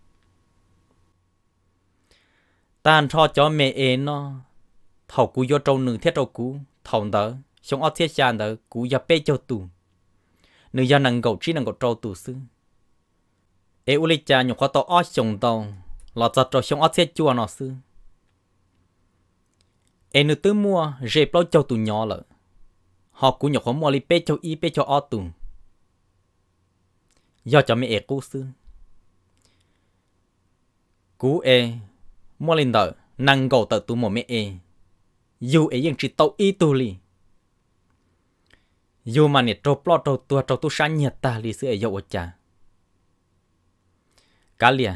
tan cho mẹ nó thầu cú vô trâu nương thiết trâu cú thầu đỡ sống ở thiết cha đỡ cú giờ bê cho tụi nương giờ năng gậu chỉ năng gậu trâu tụi xứ ô li cha nhục khó tao ót chồng tao lọt giật rồi xong ớt xe chua nó sư em nữ tư mua dẹp lâu châu tù nhỏ lợ họ cũng nhọc khó mua li bê châu y bê châu ớt tù do cho mẹ cú sư cú mua lên đỡ năng gầu tờ tù mùa mẹ dù nhưng chỉ tàu y tù li dù mà nè trâu plot trâu tu sáng nhiệt ta li sư dậu chả cá lìa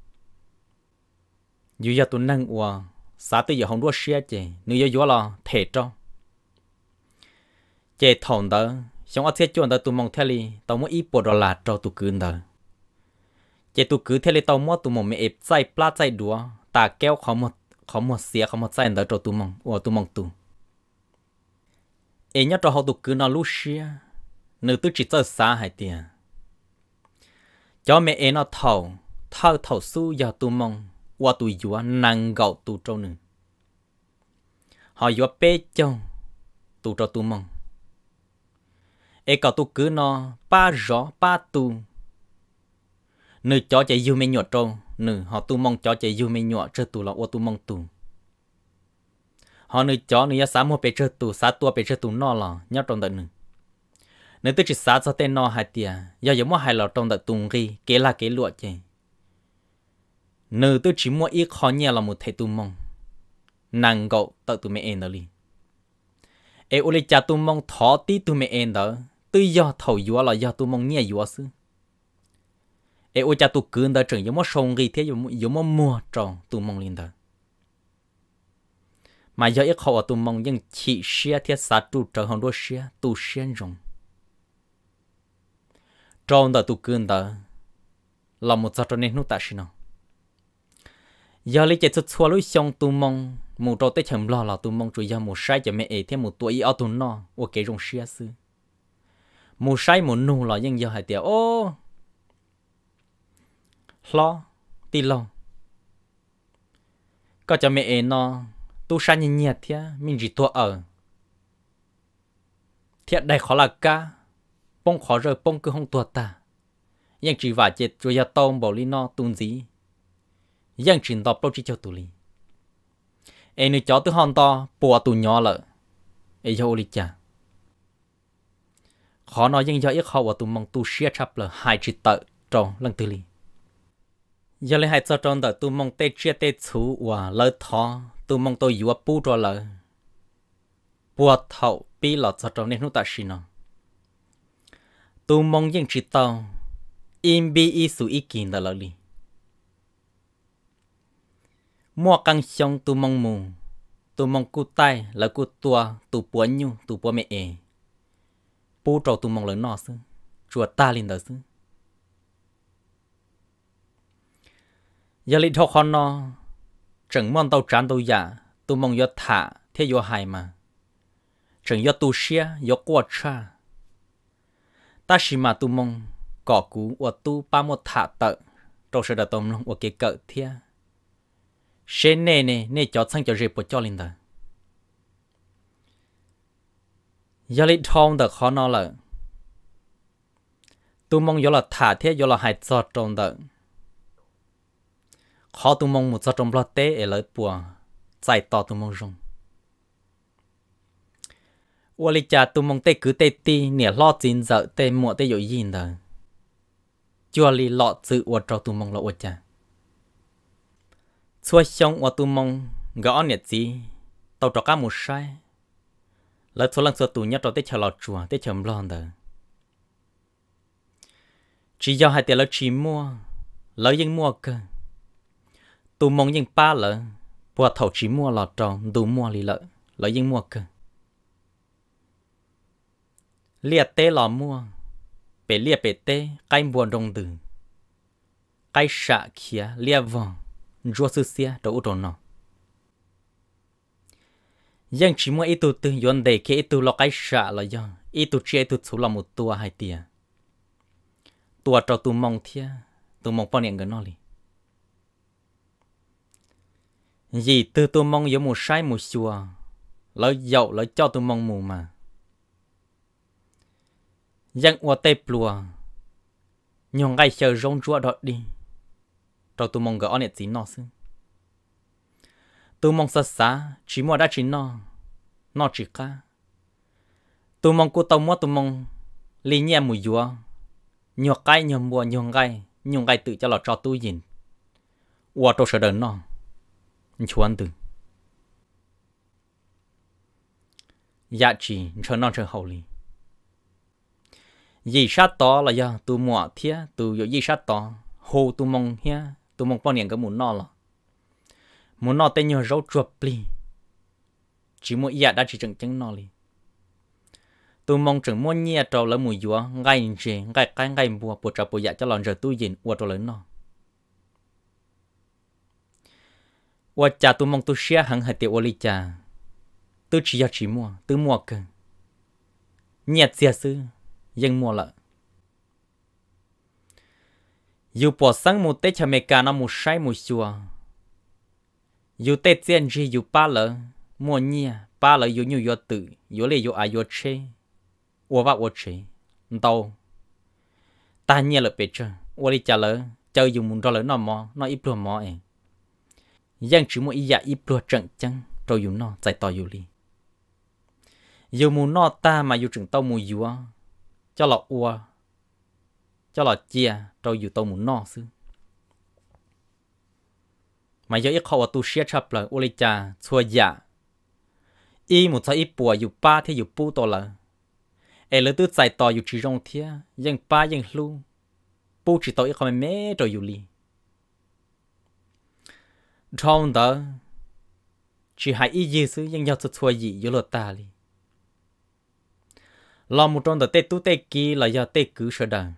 dù giờ tụi năng ua xã tự giờ không đua xe chè nếu giờ là thể cho chè thòng đó xong ở thế chuẩn đó tụi mong theo li tao muốn ít $1 cho tụi cứ đó chè tụi cứ theo li tao muốn tụi mong mẹ ép say pla say đũa ta kéo khó một xía khó một say đó cho tụi mong ua tụi mong tụi em nhớ cho họ tụi cứ nó lúc xe nếu tụi chỉ cho xa hay tiền cho mẹ em nó thầu su giờ tụi mong qua tụi dùa năng gạo tụi trâu nữa họ dùa bê châu tụi trâu tụi mong cậu tụi cứ nó ba rõ ba tụi nữ chó chạy dùa mê nhọt trâu nữ họ tụi mong chó chạy dùa mê nhọt cho tụi là qua tụi mong tụi họ nữ chó nữ giá mua bê cho tụi giá tua bê cho tụi nó là nhớ trong đợt nữ nữ tôi chỉ giá cho tên nó hai tia do giống mua hai lọ trong đợt tụi ghi kế là kế lụa chứ nữ tôi chỉ mua ít khó nhẹ là một thầy tụi mong nàng gậu tự tụi mẹ em đó đi ô lê cha tụi mong thọ tí tụi mẹ em đó tự do thầu dúa là do tụi mong nhẹ dúa sư ô cha tụi cứ đó trường giống mua sông gì thế giống mua tròn tụi mong lên đó mà do ít khó tụi mong nhưng chỉ xe thiết sát tụi trở hơn đôi xe tụi xe rồng tròn đó tụi cứ đó là một giờ cho nên nút ta xin nào giờ lấy chạy xuất xua lối xong tụi mong một trâu tết chầm lo là tụi mong chui giờ một sai cho mẹ thêm một tuổi ở tụi nó ô cái rong xia sư một sai một nụ là nhưng giờ hai tiếng ô lo ti lo có cho mẹ nó tu sa nhẹ nhẹ thế mình chỉ tua ở thiệt đây khó là ca bông khó rồi bông cứ không tua ta nhưng chỉ vài chết rồi ya tông bảo li nó tuôn gì nhưng chỉ đọc đâu chỉ cho tụi li em nói chó từ hòn to bùa tụi nhỏ lợ em cho li cha khó nói nhưng do ít họ và tụi mong tu share chắp là hai chỉ tự trong lần tư li giờ lấy hai cho trong đời tụi mong tê chia tê chú và lỡ thọ tụi mong tôi yếu bù cho lỡ bùa thầu bị lọt cho trong nên nó ta xin nó tụi mong nhưng chỉ tao im bi ý sự ý kiến đó lỡ li mua căng xong tụi mong mù tụi mong cú tay là cú tua tụi bùa nhu tụi bùa mẹ bù trâu tụi mong lớn nọ xứ chùa ta lên đó xứ giờ lịch học con nó chẳng mong tàu trán tàu giả tụi mong yo thả thế yo hài mà chẳng yo tu xia yo qua cha ta chỉ mà tụi mong cỏ cú và tu ba một thả tợ trâu sẽ đặt tôm và cái cỡ thia sen nè cho sang cho dẹp cho lên đó giờ lịch thong được khó nó là tụi mong yo là thả thế yo là hài cho trong đó khó tụi mong một giờ trong lót té ở lại bùa giải tỏ tụi mong rong ô li cha tụi mong té cứ té ti nè lót chín giờ té muộn té dội gì đó chua li lọt sự ô trâu tụi mong là ô cha xua xong ô tụi mong gõ nè gì tàu trò cá một sai lỡ số lần xua tụi nhớ trò té chờ lọt chùa té chờ lon đó chỉ do hai tiền lỡ chỉ mua lỡ nhưng mua cơ tụi mong nhưng ba lợ bùa thầu chỉ mua lọt tròn đủ mua lì lợ lỡ nhưng mua cơ liệt tê lò mua bể liệt bể tê cái buồn rong từ cái sạ kia liệt vòng rùa sư xia đâu đồ nọ nhưng chỉ mua ít từ yon để cái ít từ lo cái sạ là do ít từ chia ít từ số là một tua hai tia tua trò tụi mong thia tụi mong bao nhiêu cái nó lì gì từ tụi mong giống một sai một xùa lỡ dậu lỡ cho tụi mong mù mà dân qua tê plùa nhung ngay chờ rong chúa đọt đi rồi tụi mong gỡ nét gì nó xứ tụi mong xa xa chỉ mua đã chỉ nó chỉ cá tụi mong cô tàu mua tụi mong li nhẹ mùi dúa nhiều cái nhiều mua nhiều ngay tự cho lọ cho tôi nhìn qua tôi sợ đờn nó chuan từ giá trị cho nó trở hậu lý gì sát to là do tu mua thía tu có gì sát to hồ tu mong hia tu mong bao nhiêu cái muốn nó là muốn nó tên nhiều rau chuột pli chỉ mua giá đã chỉ chừng chừng nó li tu mong chừng mua nhẹ trâu lấy mùi dúa ngay gì ngay bùa bùa trà bùa giá cho lòn rồi tu nhìn qua trâu lớn nóว่าจ่าตัวมองตัวเชียหังหัดเตียวลิจ่าตัวชี้ยาชี้มัวตัวมัวกันเงียบเสียซื้อยังมัวละอยู่ปอดสังมูเตชอเมริกาน้ำมูใช้มูชัวอยู่เตเจียนจีอยู่ป้าเหลอมัวเนียป้าเหลออยู่นิวยอร์กตื่อยู่เลยอยู่อายุเชว่าเชโตตาเนียเลยเป็ดเจอว่าลิจ่าเหลอเจออยู่มุนรอเหลอนอมอนออีปลัวมอเองยังchỉ một ý dạ ít bữa trận chăng rồi dùng nó giải tỏaอยู่li dù mù nó ta mà dù chừng tao mù dúa cho lọ ua cho lọ chia rồi dù tao mù nó xứ mà giờ ít khó tu sửa chập là ô lê cha xua dạ y một số ít bùa dù ba thì dù pu to là lỡ tự giải tỏa dù chỉ rong thiaยังbaยังlu pu chỉ tao ít không mẹ rồi dù li trong đó chỉ hai ý gì xứ nhưng nhau xua gì vô lột ta li lo một trong đó tê tu tê kia là do tê cứ sợ đằng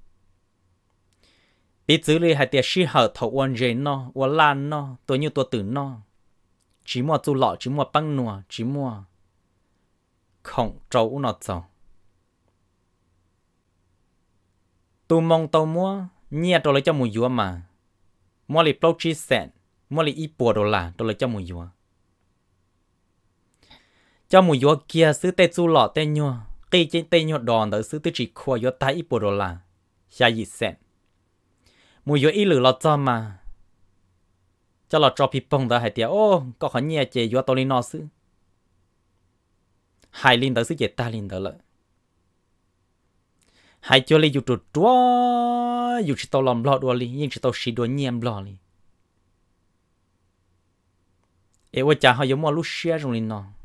biết giữ li hai tia sĩ hở thầu quan dễ nó quan lan nó tôi như tôi tử nó chỉ mua tu lọ chỉ mua băng nùa chỉ mua khổng trâu nó giàu tu mong tàu mua nhẹ rồi lấy cho mùi dúa mà mua li plau chi sẹn mua lấy ít bùa đồ là tôi lấy cho mùi dùa cho mùi dùa kia xứ tê chu lọ tê nhua cây trên tê nhua đòn đỡ xứ tê chỉ khoa dùa tay ít bùa đồ là xa gì xẹn mùi dùa ít lử lọ cho mà cho lọ cho bị bông đỡ hai tia ô có khó nhẹ chế dùa tôi lên nó xứ hai linh đỡ xứ chế ta linh đỡ lợi hai cho lấy dù trụt chúa dù chỉ tao làm lọ đùa li nhưng chỉ tao xí đùa nhem lọ li ê cha họ giống mua lúc xe trong linh nó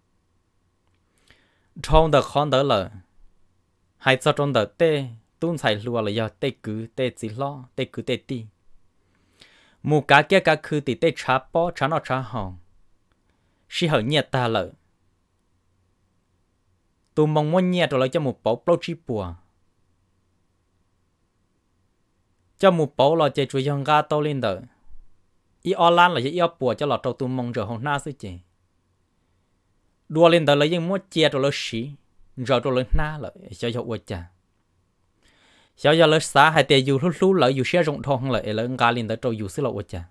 trong đợt con đỡ lợ hai cho trong đợt tê tuôn xài lùa là do tê cứ tê chỉ lo tê cứ tê ti mù cá kia cá khư thì tê trả bó trả nó trả hòn xí hở nhẹ ta lợ tụ mong muốn nhẹ rồi lấy cho một báu bao chi bùa cho một báu là chơi chui hông ga tao lên đỡ ý o lan là ý bùa cho lọt trâu tụ mong rồi hông na xí chị đua lên đỡ lấy những mua chia rồi lấy xí rồi rồi lấy na lại cho ua cha cho lấy xá hai tiền dù lú lợi dù xe rộng thong lại lấy ga lên đỡ trâu dù xí ua cha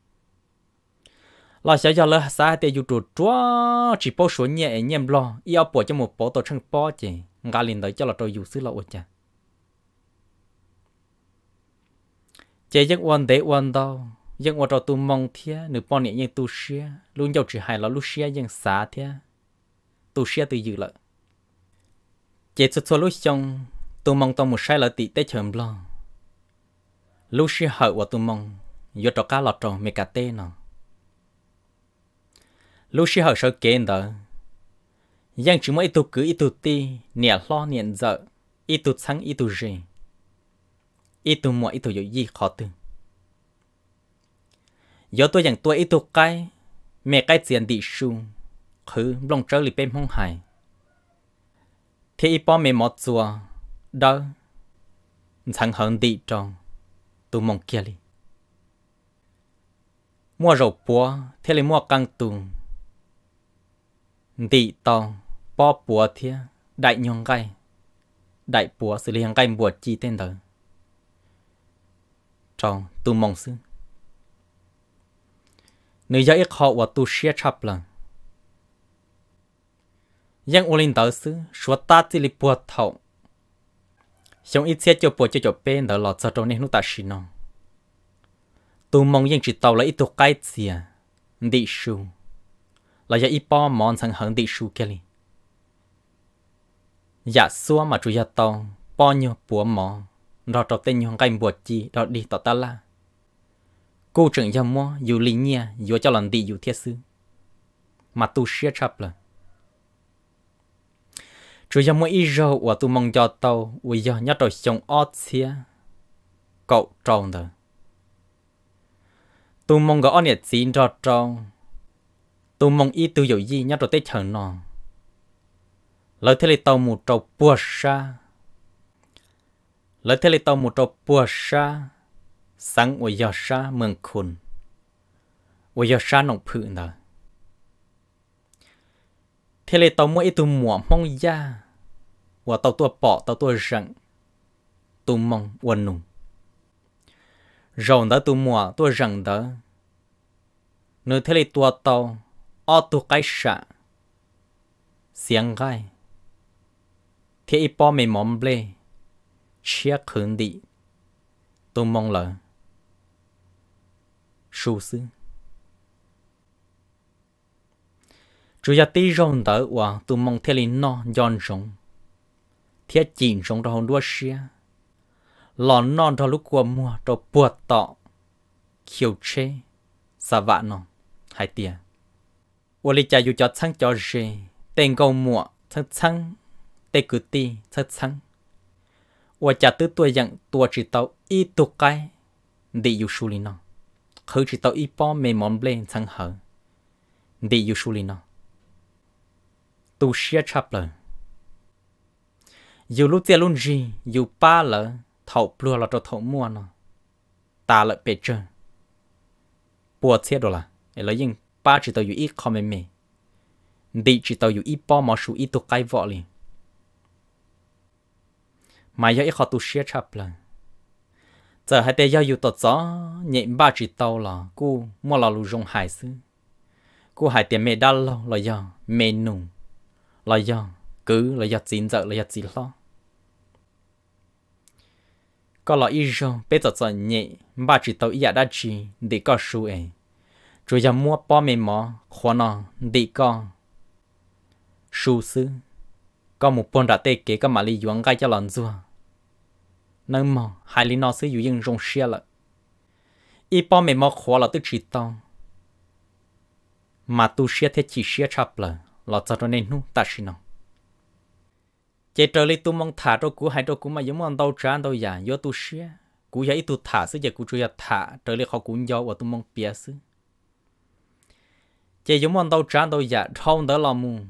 là cho lấy xá hai tiền dù trù chúa chỉ bao số nhẹ nhẹm lo ý bùa cho một báu tao chân bó chị ga lên đỡ cho lọt trâu dù xí ua cha chế giấc quan để quan đâu giấc quan trâu tụ mong thia nửa bọn nhẹ như tu xe luôn giàu chỉ hai là lúc xe giấc xá thia tu xe từ dự lợi chế xuất lúc xong tu mong tao một sai là tị tế chởm lo lúc xe hở của tu mong vô trò cá lọt trò mê cà tê nó lúc xe hở sợ kén đó giang chỉ mỗi tu cứ ít tu ti nè lo nè dợ ít tu sáng ít tu rề ít tu mọi ít tu有gì khó từ do tôi rằng tôi ít tu cái mẹ cái tiền đi su khứ lòng trở lại bên hông hải thì ít bỏ mẹ mọt chùa đó thằng hận đi trong tụ mong kia đi mua rau búa thế là mua căng tùng đi tàu bỏ búa thế đại nhông gai đại búa xử lý hàng gai búa chi tên đó trong tụ mong xứ người dân ít họ và tu xe chắp lần yang ô linh đỡ xứ số ta chỉ li bùa thầu xong ít xe cho bùa cho bên đỡ lọt cho trâu nên nó ta xí non tụ mong yang chỉ tàu là ít tục cái gì đi su là do ít bao món sang hận đi su kia li giả xua mà chủ nhà tàu bao nhiêu bùa mỏ rồi trâu tên nhung cái bùa chi rồi đi tàu ta la cô trưởng nhà mua dù lý nhia dù cho lần đi dù thiết sư mà tu xe chắp là chú cho mỗi rau và tu mong cho tàu vì do nhớ rồi chồng ót xía cậu tròn đó tu mong có nhiệt xin cho tròn tu mong ít tu dụ gì nhớ rồi tết chờ nọ lời thế là tàu một trâu bùa sa lời thế là tàu một trâu bùa sa sáng vì do sa mường khôn vì do sa nông phự đó thế là tàu mỗi tu mùa mong ya và tàu tua bỏ tàu tua rặng tu mong quân nung rồi đó tu mùa tua rặng đó nơi thế là tua tàu ở tu cái sạ xiang gai thế ít bỏ mày mỏm ble chia khẩn đi tu mong là su sư chủ nhà tí rong đỡ và tụ mong theo linh nó giòn rong thiết chỉnh rong đó đua xia lòn non đó lúc qua mua đó buộc tọ khiêu chế sa vạ nó hai tia và lý giải dù cho sáng cho rề tên câu mua sáng tên cứ ti sáng và trả tư tuổi dạng tuổi chỉ tàu ít tục cái đi yêu su linh nó khởi chỉ tàu ít bao mềm mỏng lên sáng hở đi yêu su linh nó tu xe chắp lời dù lúc tiền luôn gì dù ba lỡ thầu plua là cho thầu mua nó ta lại bể trơn buộc xe đồ là lấy những ba chỉ tàu dù ít không mềm đi chỉ tàu dù ít bao mà số ít tục cái vợ liền mà giờ ít họ tu xe chắp lời giờ hai tay giao yêu tọt gió nhẹ ba chỉ tàu là cô mua là lù rong hải xứ cô hai tiền mẹ đau là do mẹ nung là do cứ là do chín giờ là do chín lo có là ít rồi bây giờ nhẹ ba chỉ tàu ít đã chỉ để có số ấy rồi giờ mua bao mẹ mỏ khoan nó để có số xứ có một bọn đã tê kế có mà lý doãn gai cho lần rùa nâng mò hai lý nó sẽ dụ dưng rong xe lại ít bao mẹ mỏ khoa là tôi chỉ tao mà tu xe thế chỉ xe chập là cho nên nu ta xin nó chế trở lại tu mong thả cho cú hai cho cú mà giống mong đâu trả đâu giả do tu xe cú giờ ít tu thả sẽ giờ cú chui thả trở lại họ cũng do và tu mong bia xứ chế giống mong đâu trả đâu giả không đỡ lòng mù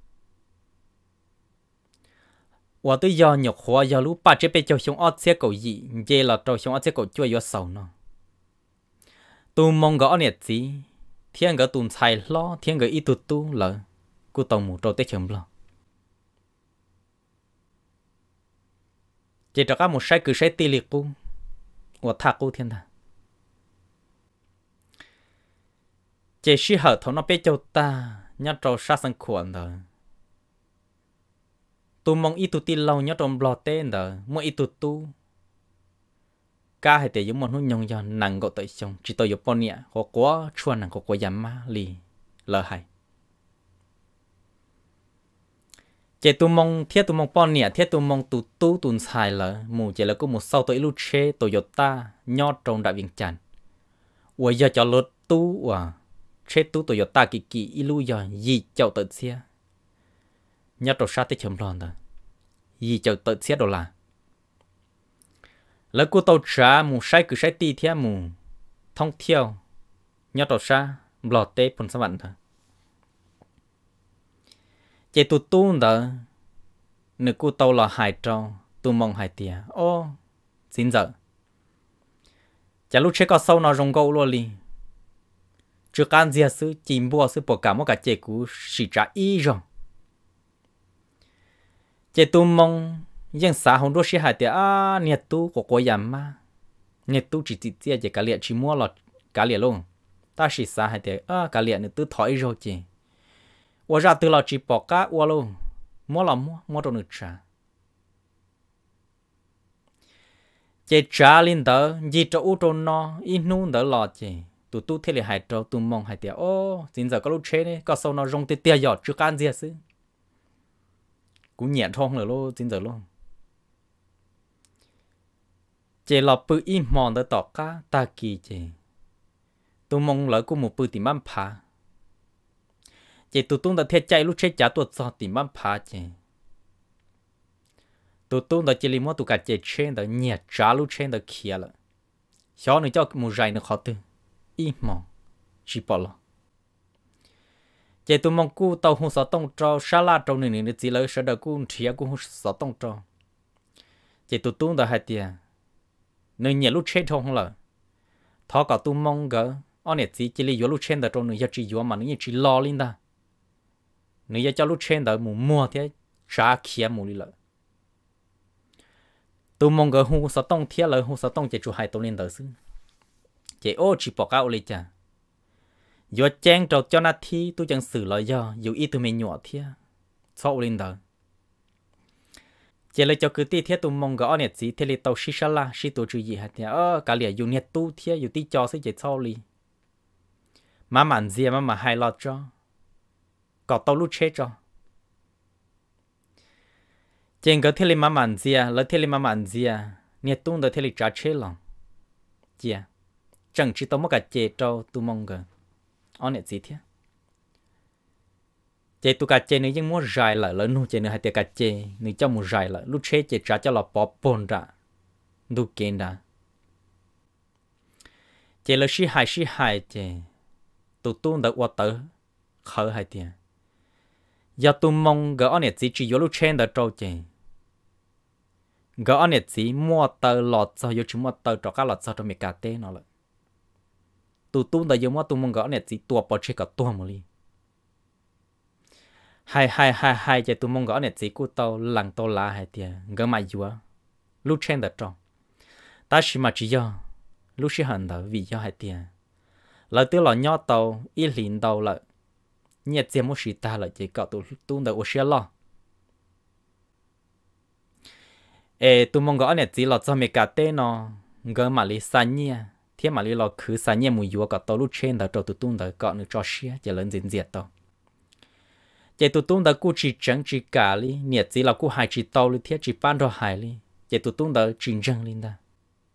và tôi giờ nhọc hóa giờ lúc ba chế bé cho chúng ớt xe cầu gì chế là cho chúng ớt xe cầu chui do sầu nó tu mong gõ nè gì thiên gỡ tùn xài lo thiên gỡ ít tu tu lợ cú tàu mù trâu tết chấm lo chỉ cho các một sai cứ sai tì liệt cú và thà cú thiên thà chỉ sĩ hở thằng nó bé châu ta nhát trâu sát sang khuẩn rồi tu mong ít tu tì lâu nhát trâu bò tên rồi mua ít tu tu cá hay để giống một nút nhông cho nặng gọt tới chồng chỉ tôi giúp bọn nhẹ có quá chua nặng có quá dám má lì lờ hay chỉ tu mong thiết tu mong bọn nhẹ thiết tu mong tu tu tuần xài lờ mù chỉ là có một sau tới lúc chế Toyota nhót trong đại viện tràn ủa giờ cho lột tu à chế tu Toyota kỳ kỳ ilu giờ gì chậu tự xe nhót trong sát tới chấm lon rồi gì chậu tự xe đồ là lỡ cô tàu trả mù sai cứ sai tì theo mù thông theo nhớ tàu xa lọt tê phun sa vặn thôi chỉ tụt tuôn đó nửa cô tàu là hải trâu tu mong hải tiệt ô xin giờ chả lúc chơi có sâu nó rong gấu luôn đi chưa can gì sư chìm bùa sư bỏ cả một cả chế cú xì trả y rồi chỉ tu mong nhưng xã hội đôi khi hai tiệt nhiệt tu của cô yam mà nhiệt tu chỉ tiệt chỉ cả liệt chỉ mua lọt cả liệt luôn ta chỉ xã hai tiệt cả liệt nữa tu thổi rồi chứ và ra từ lọt chỉ bỏ cá qua luôn mua đồ nước trà chỉ trà lên đó gì cho u trôn nó in nu đó lọt chứ tu thế là hai trâu tu mong hai tiệt chính giờ có lúc chế đấy có sau nó rong tiệt giọt chưa can gì xứ cũng nhẹ thong rồi luôn chính giờ luôn chế lọ bự im mòn tới tọt cá ta kỳ chế tôi mong lỡ của một bự tìm ăn phá chế tụi tôi đã thiết chạy lúc chết trả tuột giò tìm ăn phá chế tụi tôi đã chế li mua tụi cả chế trên đó nhẹ trả lúc trên đó kia了xóa nữa cho một rải nữa khó tư im mòn chỉ bỏ lọ chế tụi mong cu tàu hông sợ tông trâu xa la trâu này nữa chỉ lỡ sợ đợt cu thìa cu hông sợ tông trâu chế tụi tôi đã hai tiền nơi nhà lúc chết không là thọ cả tu mong gỡ anh ấy chỉ lấy lúc chết đó trong nơi chỉ vô mà nơi chỉ lo lên ta nơi cho lúc chết đó mua thế trả kia mua đi lợi tu mong gỡ hung sợ tông thế lợi hung sợ tông chỉ chủ hai tông lên đó xứ chỉ ô chỉ bỏ cao lên chả vô chen trâu cho nát thi tôi chẳng xử lợi do dù ít tôi mình nhỏ thế sau lên đó chỉ là cho cứ tí thiết tụ mong gõ nét gì thì là tàu xí xa la xí tụ chú gì hả thì cả liền dùng nét tu thiết dùng tí cho sẽ chỉ sau li mà mặn gì mà hay lo cho có tàu lúc chết cho trên cái thiết là mà mặn gì lấy thiết là mà mặn gì nét tu được thiết là trả chết lòng gì chẳng chỉ tao mất cả chế cho tụ mong gõ nét gì thế chế tu cá chế này nhưng muốn dài lại lớn nu chế này hay tiệt cá chế này cho muốn dài lại lúc chế chế trả cho là bỏ bồn ra đủ kiên đã chế là xí hại chế tu tu được qua tới khởi hai tiền giờ tu mong gỡ anh chỉ vô lúc chế đã trâu chế gỡ anh chỉ mua tờ lọt cho vô chúng mua tờ cho các lọt cho mình cá tê nó lại tu đã vô mua tu mong gỡ anh chỉ tua bỏ chế cả tua một ly hai chạy tụi mong gõ nè chỉ của tao lằng tao lá hay tiệt gỡ mày vừa lúc trên đợt trong ta chỉ mà chỉ do lúc xí hận đó vì do hai tiền là tiêu là nhỏ tàu ít liền tàu là nhiệt tiền một xí ta là chỉ cạo tụ tung đầu xe lo tụ mong gọi này chỉ là cho mấy cái tên nó ngờ mà lý san nhia thế mà lý là cứ san nhia mùi dùa cạo tàu lúc trên đó tụ tung đầu cạo nữa cho xe chỉ lớn diện diệt tàu chỉ tụ tung đầu cú chỉ trắng chỉ cả li nhiệt chỉ là cú hai chỉ tàu li thế chỉ ban cho hai li chỉ tụ tung đầu chính trăng linh ta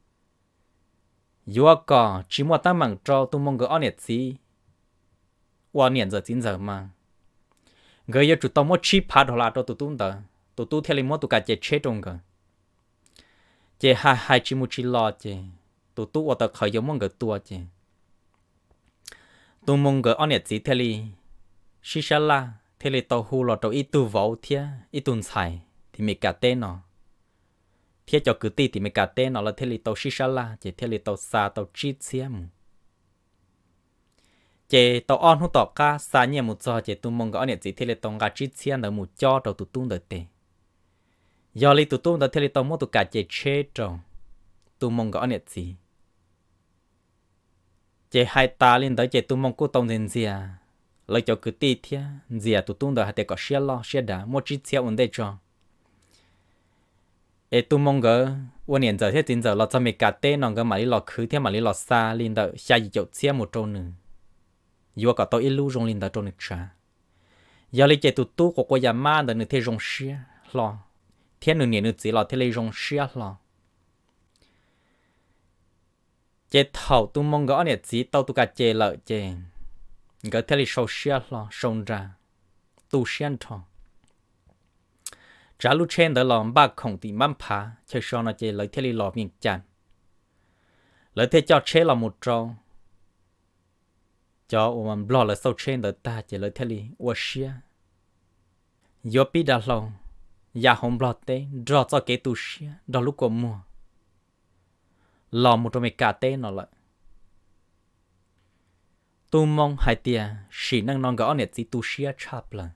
dùa cọ chỉ mua ta mảng cho tụ mong gọi này chỉ qua niệm giờ chín giờ mà người yêu chủ tàu mua chip phá đồ là cho tụ tung đầu tụ theo li mua tụ cả chỉ chết trong cái chỉ hai chỉ mua chỉ lo chỉ tụ ở tờ khởi giống mong cái tua chỉ tụ mong gọi này chỉ theo li xí xa la thế là tàu hù là tàu ít tu vỗ thia ít tuần xài thì mình cả tên nó thia cho cứ ti thì mình cả tên nó là thế là tàu xí xa la chỉ thế là tàu xa tàu chít xem chỉ tàu on hút tàu cá xa nhiều một giờ chỉ tu mong gọi này chỉ thế là tàu cá chít xem ở một cho tàu tu tung được tệ do li tu tung được thế là tàu mua tu cả chỉ chết rồi tu mong gọi này chỉ hai ta lên tới chỉ tu mong cô tàu đến gì à lấy cho cứ ti thia dìa tụt tung đời hạt có xe lo xe đá một chiếc xe ổn định cho tụi mong gỡวัน年giờ thế tin giờ là cho mình cả tên nó gỡ mà đi lọt khứ thế mà đi lọt xa lên đời xa gì chậu xe một trâu nữa vừa cả tôi ilu rong lên đời trâu nữa trả giờ lấy chạy tụt tu của cô già ma đời nữa thế rong xe lo thế nữa nữa chỉ là thế lấy rong xe lo chạy thầu tụi mong gỡ này chỉ tao tụi cả chạy lợi chạy cái thế là sâu xe lo sông ra tu sen thọ trả lúc trên đó là ba khổng thì mắm phá chơi sau nó chơi lấy thế là lò miệng chán lấy thế cho chế là một trâu cho mình lo là sâu trên đó ta chơi lấy thế là ô xe do bị đào lâu nhà không lo té rõ cho cái tu xe đó lúc có mua lò một trong mấy cả té nó lại tu mong hai tia chỉ năng non gõ nét gì tu xia chắp là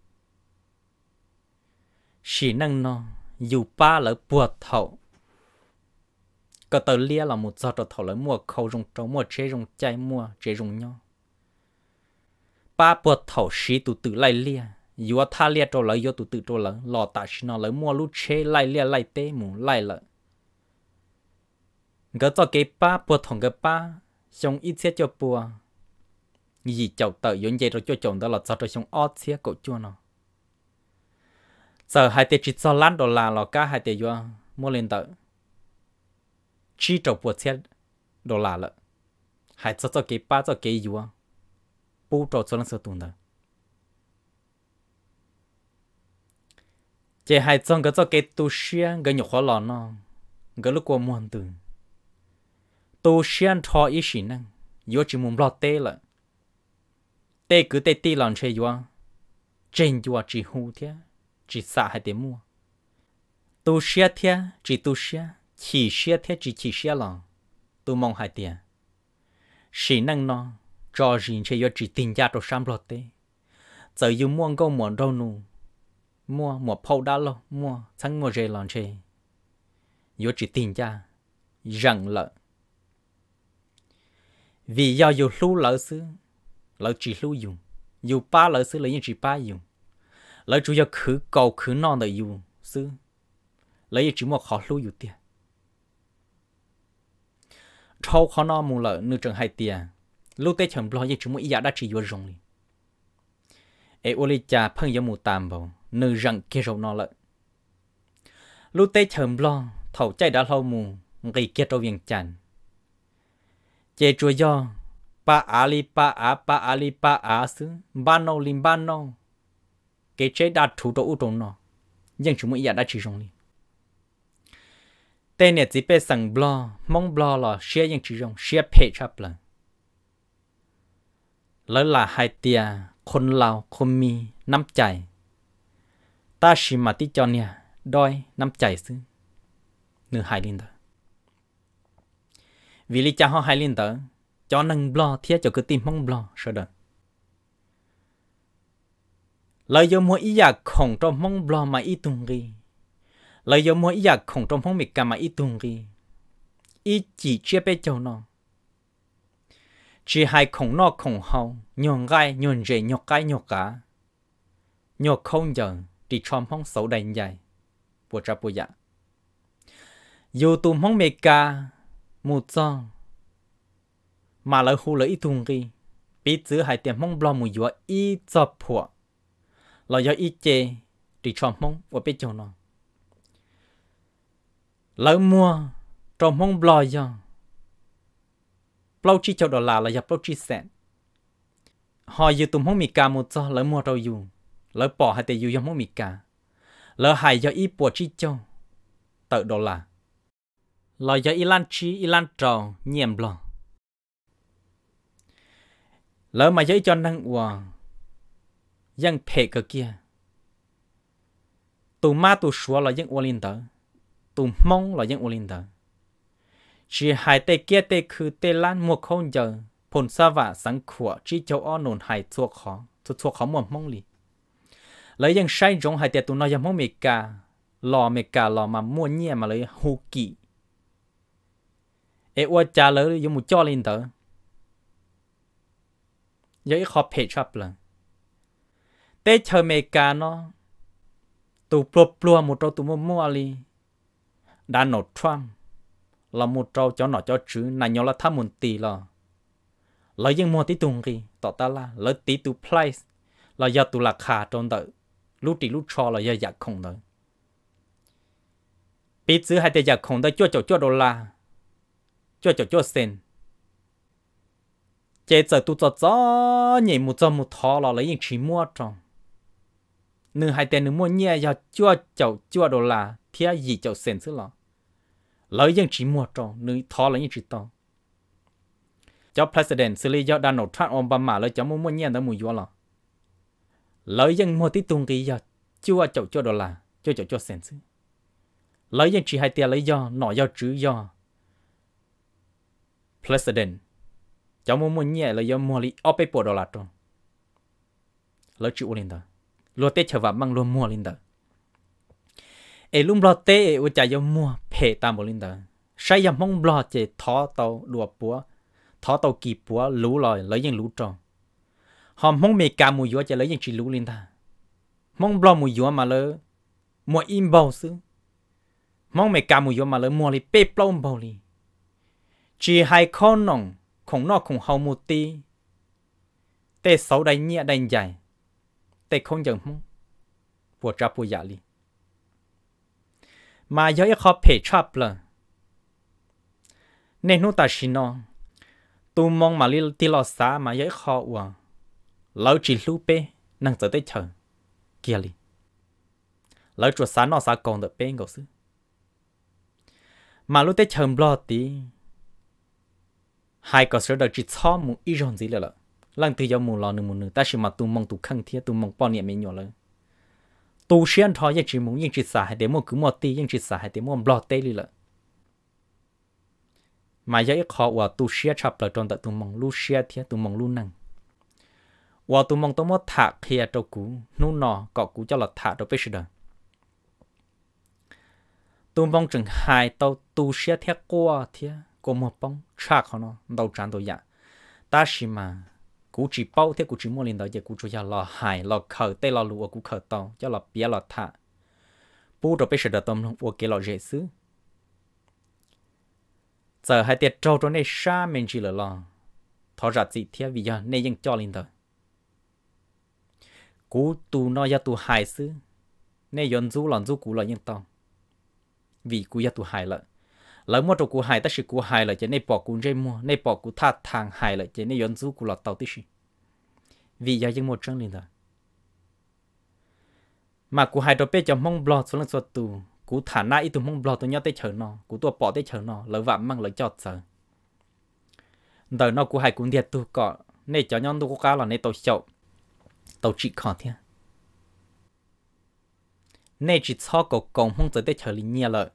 chỉ năng non dù ba lỡ buộc thầu có tờ lia là một giọt thầu lỡ mua khâu rong trâu mua chế rong chay mua chế rong nho ba buộc thầu xí tu tự lại lia dù tha lia trâu lỡ dù tu tự trâu lỡ lò tạ xí nó lỡ mua lú chế lại lia lại té mù lại lỡ gỡ cho cái ba buộc thòng cái ba xong ít xe cho bùa gì chậu tờ giống vậy rồi cho chồng đó là sao cho xong ót xía cổ chua nó giờ hai tiền chỉ cho lăn đô la là cả hai tiền vô mua lên tờ chỉ trâu bột xía đô la lợ hai cho cái ba cho cái vô bù trâu cho nó sửa tụng đó chỉ hai trong cái cho cái tu xuyên cái nhục khó lò nó cái lúc qua muôn từ tu xuyên thọ ý xí năng vô chỉ muốn lọt tê lợ tê cứ tê tê lần chơi vô trên vô chỉ hú thế chỉ xả hai tiền mua tu xia thế chỉ tu xia chỉ xia thế chỉ xia lần tu mong hai tiền xí năng nó cho riêng chơi vô chỉ tiền giá đồ sam lọt tê giờ yêu mua câu mua đâu nụ mua phâu đá lo mua sáng mua rề lần chơi vô chỉ tiền giá rằng lợ vì do yêu lưu lỡ xứ lỡ chỉ lưu dùng dù ba lỡ xứ lấy những chỉ ba dùng lỡ chủ yếu khử cầu khử non để dùng xứ lấy chỉ một khó lưu dùng tiền thâu khó non mù lỡ nửa trường hai tiền lúc tết chẳng lo gì chúng mỗi giá đã chỉ vô rong đi ô li cha phăng giống mù tàm vào nửa rằng kia rau non lợ lúc tết chẳng lo thầu chạy đã lâu mù gây kia trâu viền chàn chế chùa do pa ali pa xứ ban nô lim ban nô cái chế đạt thủ độ ưu nó nhưng chúng mình đã chỉ dùng đi tên này chỉ biết sang blo mong blo là share nhưng chỉ dùng share page up là lỡ là hai tiaคนเราคนมีน้ำใจตาชิมาติจอเนี่ยด้อยน้ำใจซื้อเนื้อหายลินเตอvì lý cha họ hai liên tử cho nâng blo thiết cho cứ tìm mong blo sợ đợt lời do mỗi ý giả khổng trong mong blo mà ý tung ghi lời do mỗi ý giả khổng trong mong mịch cả mà ý tung ghi ý chỉ chia bé châu nó chỉ hai khổng nó khổng hậu nhon gai nhon rễ nhọc cái nhọc cá nhọc không giờ thì chom phong xấu đành dài bùa cha bùa dạ dù tụm phong mê ca một giờ mà lại hù lấy thùng gì biết giữ hai tiền phong blo mùi dọa ý cho phùa là do ý chê thì chom phong và bé châu nó lỡ mua trong phong blo giờ bao chi cho đô la là nhập bao chi sen họ yêu tụm không mì cà một giờ lỡ mua đâu dùng lỡ bỏ hai tiền dùng không mì cà lỡ hại do ít bỏ chi cho tự đô la lỡ do ít lan chi ít lan trầu nhiệm lo lỡ mà giới cho năng hoàng dân phê cơ kia tụm ma tụm xóa là dân ô linh tờ tụm mong là dân ô linh tờ chỉ hai tê kia tê khứ tê lan mua không giờ phồn sa vả sáng khủa chỉ châu o nồn hai chuộc khó mua mong li lấy những sai giống hai tê tụi nó giống mê cà lò mà mua nhẹ mà lấy hù kỵ ê ua cha lấy dùng một cho lên tờ giấy khó phê chắp là tê chờ mê cà nó tụ plua một trâu tụ mua li đã nổ Trump là một trâu cho nó cho chứ này nhau là tham muốn tì là lấy những mua tí tung gì tỏ ta là lấy tí tu price là do tu là khá trong đợi lúc tí lúc cho là do giặc không đợi biết giữ hai tay giặc không đợi cho đô la cho sen chế giờ tu cho nhảy một thọ là lấy những chỉ mua trong nửa hai tay nửa mua nhẹ do cho đô la thì gì cho sen xứ lọ lấy những chỉ mua trò nơi thọ là những chỉ to cho president xử lý do Donald Trump Obama lấy cho mua nhẹ đó mùi gió lọ lấy những mua tí tung kỳ do cho đô la cho sen xứ lấy những chỉ hai tiền lấy do nọ do chữ do president cho mua nhẹ lấy do mua li ở bên bộ đô la trò lấy chịu lên đó luôn tết chờ vào mang luôn mua lên đó ê lúc lo tê ủa chả giống mua phê tam bộ linh đó sai dòng mong lo chỉ thọ tàu đùa búa thọ tàu kỳ búa lú lòi lấy những lú tròn họ mong mê cà mùi gió chỉ lấy những chỉ lú linh ta mong lo mùi gió mà lỡ mua im bầu xứ mong mê cà mùi gió mà lỡ mua li bê plom bầu li chỉ hai con nòng khổng nọ khổng hậu một tí tê xấu đánh nhẹ đánh dài tê không dần mong bùa trả bùa dạ li mà do ít khó phê chắp là nên nó ta xin nó tu mong mà li ti lo xa mà do ít khó uổng lỡ chỉ lưu bê năng tới tới chờ kia li lỡ chuột xa nó xa còn được bê ngầu sư mà lúc tới chờ lo tí hai có sửa được chỉ cho một ít rong gì là lần từ giờ mù lò nửa ta chỉ mà tu mong tu khăng thiết tu mong bao niệm mấy nhỏ lớn tu xuyên thôi nhưng chỉ muốn nhưng chỉ xả hay để mua cứ mua tí nhưng chỉ xả hay để mua blot tê đi lợ mà giờ ít khó và tu xuyên chập là trong tại tu mong lu xuyên thiết tu mong lu năng và tu mong tu mua thả kia cho cú nô nọ cọ cú cho là thả cho bây giờ tu mong chừng hai tàu tu xuyên thiết qua thiết có một bông chắc họ nó đầu tràn đầu dạ ta chỉ mà cú chỉ bao thế cú chỉ mua lên đó giờ cú cho nhà lò hải lò khờ tê lò lụa cú khờ tàu cho lò bía lò thả bù rồi bây giờ đã tôm của cái lò dễ xứ giờ hai tiệt trâu cho nên xa mình chỉ là lò thọ ra gì thế vì giờ nênยังcho lên đó cú tu nó ya tu hải xứ nên yon du lòn du cú là ยัง tao vì cú ya tu hải là lỡ mua đồ cú hải ta chỉ cú hải là chỉ nên bỏ cú dây mua nên bỏ cú thắt thang hải là chỉ nên yon du cú lọt tàu tí xí vì giờ những một trăng liền đó mà cú hải đồ bé cho mong blog số lần số tù cú thả na ít tù mong blog tôi nhớ tới chờ nó cú tua bỏ tới chờ nó lỡ vạm mang lỡ chọt giờ đời nó cú hải cú điệt tù cọ nên cho nhon tù cá là nên tàu chậu tàu chỉ khó thế nên chỉ cho cậu công không tới chờ liền nhẹ lợ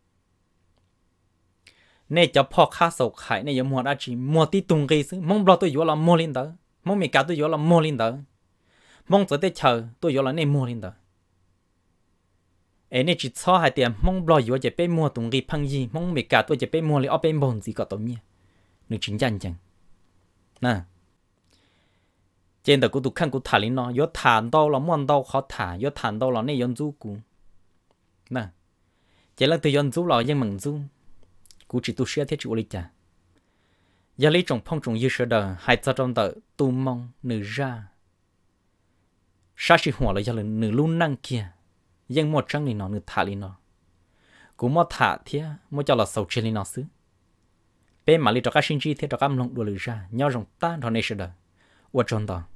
nên choพ่อ ค้า sầu khải nên giống mua đã chỉ mua tí tung gây xứ mong lo tôi vô là mua lên đó mong mình cả tôi vô là mua lên đó mong tới chờ tôi vô là nên mua lên đó ấy nên chỉ cho hai tiền mong lo gì chỉ mua tụng cái phăng gì mong mấy cả tôi chỉ mua lấy ở bên bồn gì có tao nhỉ nữ chính chân chẳng nè trên đầu của tụi khăn của thả lên nó yếu thả đâu là muốn đâu khó thả yếu thả đâu là này yon du cũ nè chỉ là từ yon du là nhưng mừng du cũ chỉ tu sửa thiết chủ lịch trả giờ lấy trồng phong trồng như sơ đời hai cho trong tờ tu mong nữ ra sa sĩ hỏa là giờ là nữ luôn năng kia nhưng một trăng này nó nữ thả lên nó cũ một thả thế một cho là sầu trên lên nó xứ bên mà lấy cho các sinh chi thế cho các mông đùa lử ra nhau rồng ta nó này sơ đời 我真的。